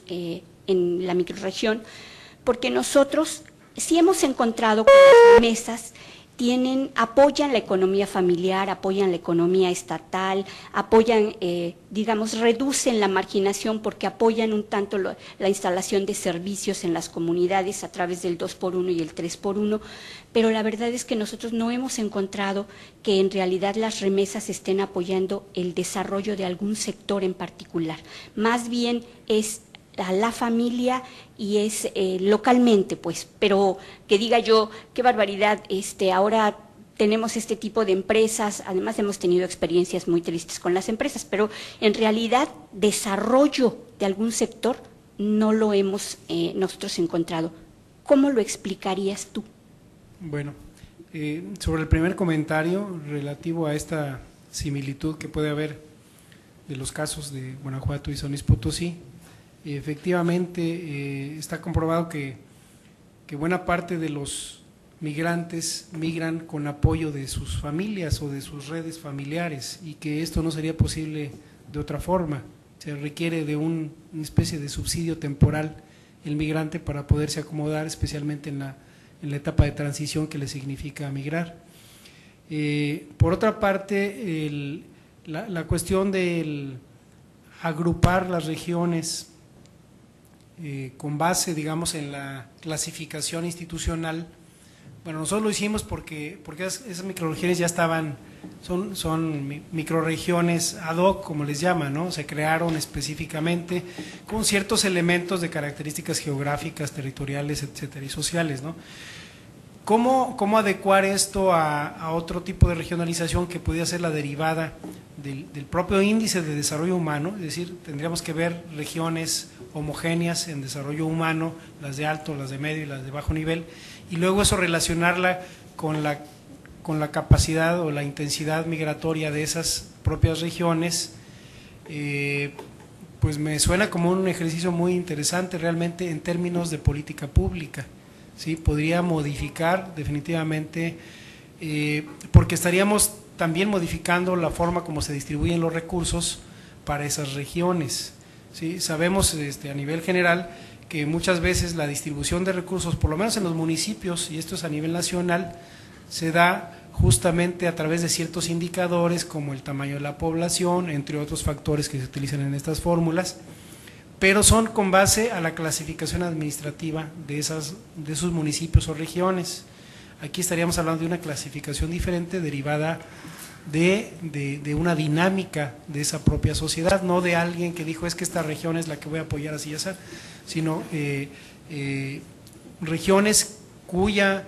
en la microrregión, porque nosotros sí hemos encontrado que las remesas apoyan la economía familiar, apoyan la economía estatal, apoyan, reducen la marginación porque apoyan un tanto la instalación de servicios en las comunidades a través del 2x1 y el 3x1, pero la verdad es que nosotros no hemos encontrado que en realidad las remesas estén apoyando el desarrollo de algún sector en particular. Más bien es a la familia y es localmente, pues, pero que diga yo, qué barbaridad, ahora tenemos este tipo de empresas, además hemos tenido experiencias muy tristes con las empresas, pero en realidad desarrollo de algún sector no lo hemos nosotros encontrado. ¿Cómo lo explicarías tú? Bueno, sobre el primer comentario relativo a esta similitud que puede haber de los casos de Guanajuato y San Luis Potosí, efectivamente está comprobado que buena parte de los migrantes migran con apoyo de sus familias o de sus redes familiares y que esto no sería posible de otra forma. Se requiere de una especie de subsidio temporal el migrante para poderse acomodar, especialmente en la etapa de transición que le significa migrar. Por otra parte, la cuestión del agrupar las regiones con base, digamos, en la clasificación institucional. Bueno, nosotros lo hicimos porque esas microrregiones ya estaban, son microrregiones ad hoc, como les llaman, ¿no? Se crearon específicamente con ciertos elementos de características geográficas, territoriales, etcétera, y sociales, ¿no? ¿Cómo adecuar esto a otro tipo de regionalización que pudiera ser la derivada del propio índice de desarrollo humano? Es decir, tendríamos que ver regiones homogéneas en desarrollo humano, las de alto, las de medio y las de bajo nivel, y luego eso relacionarla con la capacidad o la intensidad migratoria de esas propias regiones. Pues me suena como un ejercicio muy interesante realmente en términos de política pública. ¿Sí? Podría modificar definitivamente, porque estaríamos también modificando la forma como se distribuyen los recursos para esas regiones. ¿Sí? Sabemos a nivel general que muchas veces la distribución de recursos, por lo menos en los municipios, y esto es a nivel nacional, se da justamente a través de ciertos indicadores como el tamaño de la población, entre otros factores que se utilizan en estas fórmulas, pero son con base a la clasificación administrativa de esos municipios o regiones. Aquí estaríamos hablando de una clasificación diferente derivada de una dinámica de esa propia sociedad, no de alguien que dijo es que esta región es la que voy a apoyar así y así, sino regiones cuya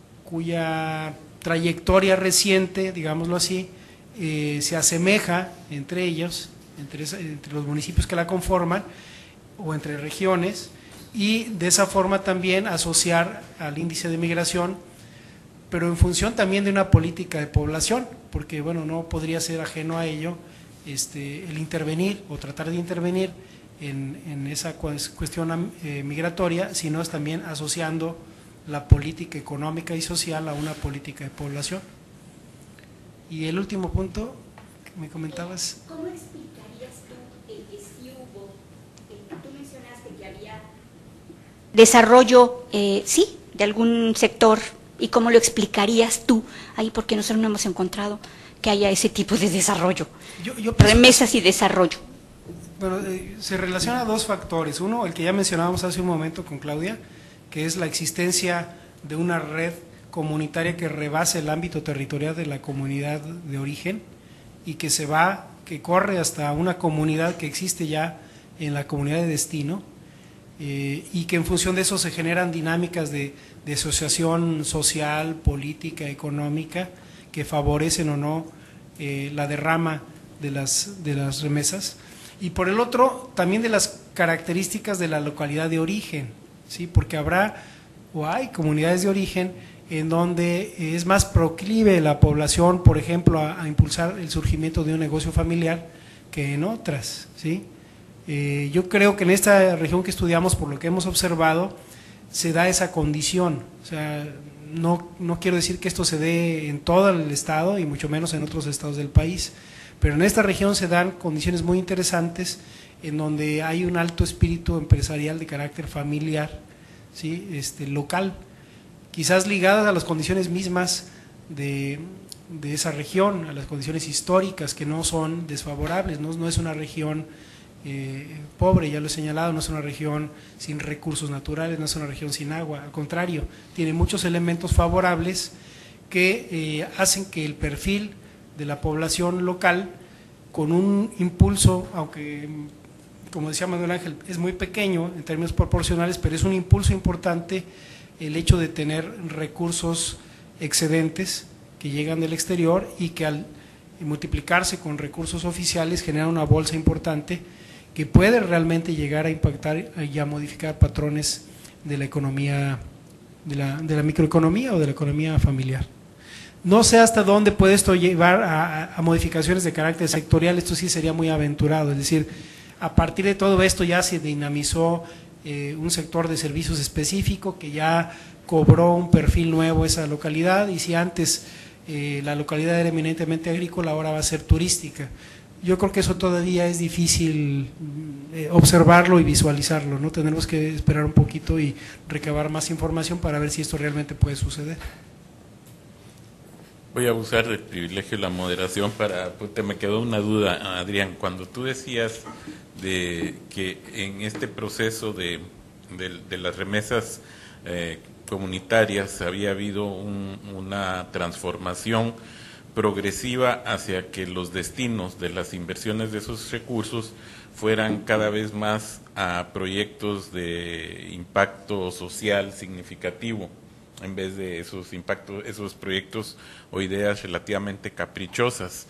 trayectoria reciente, digámoslo así, se asemeja entre ellos, entre los municipios que la conforman, o entre regiones, y de esa forma también asociar al índice de migración, pero en función también de una política de población, porque bueno, no podría ser ajeno a ello el intervenir o tratar de intervenir en esa cuestión migratoria, sino es también asociando la política económica y social a una política de población. Y el último punto que me comentabas. ¿Cómo explicarías tú que sí hubo, tú mencionaste que había desarrollo, sí, de algún sector, y cómo lo explicarías tú ahí, porque nosotros no hemos encontrado que haya ese tipo de desarrollo, remesas y desarrollo? Bueno, se relaciona a dos factores. Uno, el que ya mencionábamos hace un momento con Claudia, que es la existencia de una red comunitaria que rebase el ámbito territorial de la comunidad de origen y que corre hasta una comunidad que existe ya en la comunidad de destino, y que en función de eso se generan dinámicas de asociación social, política, económica, que favorecen o no la derrama de las remesas. Y por el otro, también de las características de la localidad de origen, ¿sí? Porque habrá o hay comunidades de origen en donde es más proclive la población, por ejemplo, a impulsar el surgimiento de un negocio familiar que en otras, ¿sí? Yo creo que en esta región que estudiamos, por lo que hemos observado, se da esa condición. O sea, no quiero decir que esto se dé en todo el estado y mucho menos en otros estados del país, pero en esta región se dan condiciones muy interesantes en donde hay un alto espíritu empresarial de carácter familiar, ¿sí? Local, quizás ligadas a las condiciones mismas de esa región, a las condiciones históricas que no son desfavorables, no es una región pobre, ya lo he señalado, no es una región sin recursos naturales, no es una región sin agua, al contrario, tiene muchos elementos favorables que hacen que el perfil de la población local, con un impulso, aunque como decía Manuel Ángel, es muy pequeño en términos proporcionales, pero es un impulso importante el hecho de tener recursos excedentes que llegan del exterior y que al multiplicarse con recursos oficiales generan una bolsa importante que puede realmente llegar a impactar y a modificar patrones de la economía, de la microeconomía o de la economía familiar. No sé hasta dónde puede esto llevar a modificaciones de carácter sectorial, esto sí sería muy aventurado, es decir, a partir de todo esto ya se dinamizó un sector de servicios específico que ya cobró un perfil nuevo esa localidad, y si antes la localidad era eminentemente agrícola, ahora va a ser turística. Yo creo que eso todavía es difícil observarlo y visualizarlo, ¿no? Tenemos que esperar un poquito y recabar más información para ver si esto realmente puede suceder. Voy a usar el privilegio de la moderación porque me quedó una duda, Adrián, cuando tú decías de que en este proceso de las remesas comunitarias había habido una transformación progresiva hacia que los destinos de las inversiones de esos recursos fueran cada vez más a proyectos de impacto social significativo, en vez de esos proyectos o ideas relativamente caprichosas.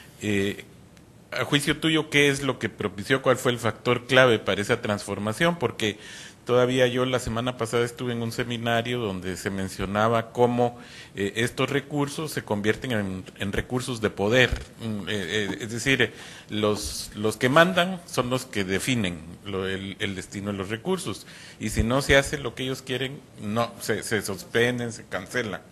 A juicio tuyo, ¿qué es lo que propició? ¿Cuál fue el factor clave para esa transformación? Porque todavía yo la semana pasada estuve en un seminario donde se mencionaba cómo estos recursos se convierten en recursos de poder. Es decir, los que mandan son los que definen el destino de los recursos. Y si no se hace lo que ellos quieren, no se suspenden, se cancelan.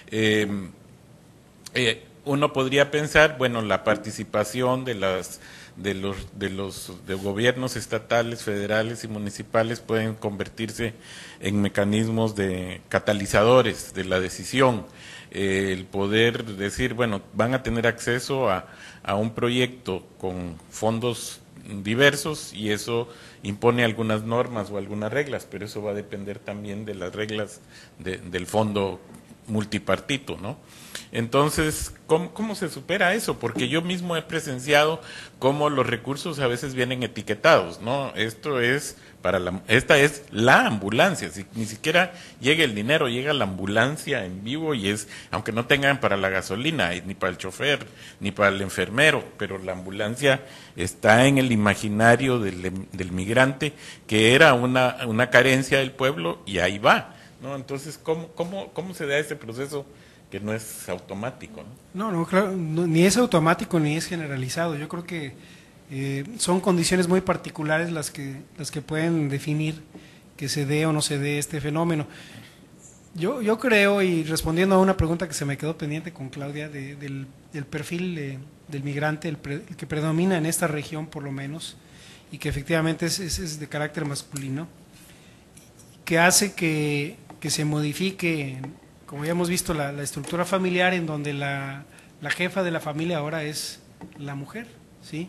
Uno podría pensar, bueno, la participación de los gobiernos estatales, federales y municipales pueden convertirse en mecanismos de catalizadores de la decisión. El poder decir, bueno, van a tener acceso a un proyecto con fondos diversos y eso impone algunas normas o algunas reglas, pero eso va a depender también de las reglas del fondo multipartito, ¿no? Entonces, ¿cómo se supera eso? Porque yo mismo he presenciado cómo los recursos a veces vienen etiquetados, ¿no? Esta es la ambulancia, si ni siquiera llega el dinero, llega la ambulancia en vivo y aunque no tengan para la gasolina, ni para el chofer, ni para el enfermero, pero la ambulancia está en el imaginario del migrante, que era una carencia del pueblo, y ahí va, ¿no? Entonces, ¿cómo se da ese proceso que no es automático, ¿no? No, claro, ni es automático ni es generalizado. Yo creo que son condiciones muy particulares las que pueden definir que se dé o no se dé este fenómeno. Yo creo, y respondiendo a una pregunta que se me quedó pendiente con Claudia, del perfil del migrante, el que predomina en esta región por lo menos, y que efectivamente es de carácter masculino, que hace que se modifique, como ya hemos visto, la estructura familiar, en donde la jefa de la familia ahora es la mujer, ¿sí?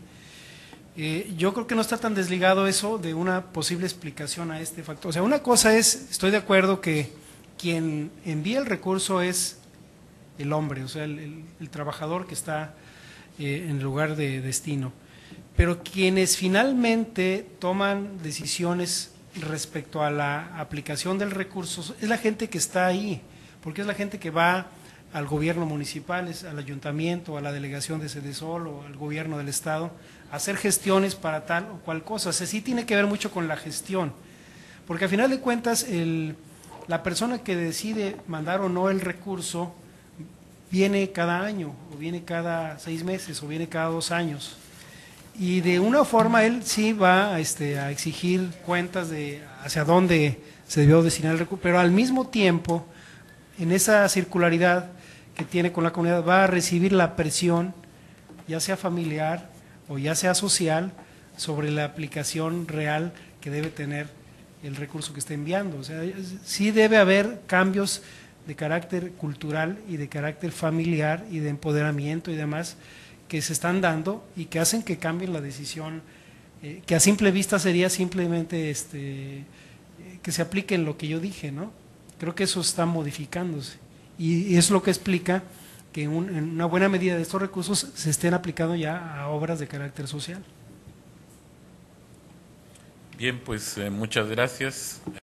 Yo creo que no está tan desligado eso de una posible explicación a este factor. O sea, una cosa es, estoy de acuerdo que quien envía el recurso es el hombre, o sea, el trabajador que está en el lugar de destino. Pero quienes finalmente toman decisiones respecto a la aplicación del recurso es la gente que está ahí, porque es la gente que va al gobierno municipal, al ayuntamiento, a la delegación de Sedesol o al gobierno del estado, a hacer gestiones para tal o cual cosa. O sea, sí tiene que ver mucho con la gestión, porque al final de cuentas la persona que decide mandar o no el recurso viene cada año, o viene cada 6 meses, o viene cada 2 años. Y de una forma él sí va a exigir cuentas de hacia dónde se debió destinar el recurso, pero al mismo tiempo, en esa circularidad que tiene con la comunidad, va a recibir la presión, ya sea familiar o ya sea social, sobre la aplicación real que debe tener el recurso que está enviando. O sea, sí debe haber cambios de carácter cultural y de carácter familiar y de empoderamiento y demás que se están dando y que hacen que cambie la decisión, que a simple vista sería simplemente que se aplique en lo que yo dije, ¿no? Creo que eso está modificándose y es lo que explica que en una buena medida de estos recursos se estén aplicando ya a obras de carácter social. Bien, pues muchas gracias.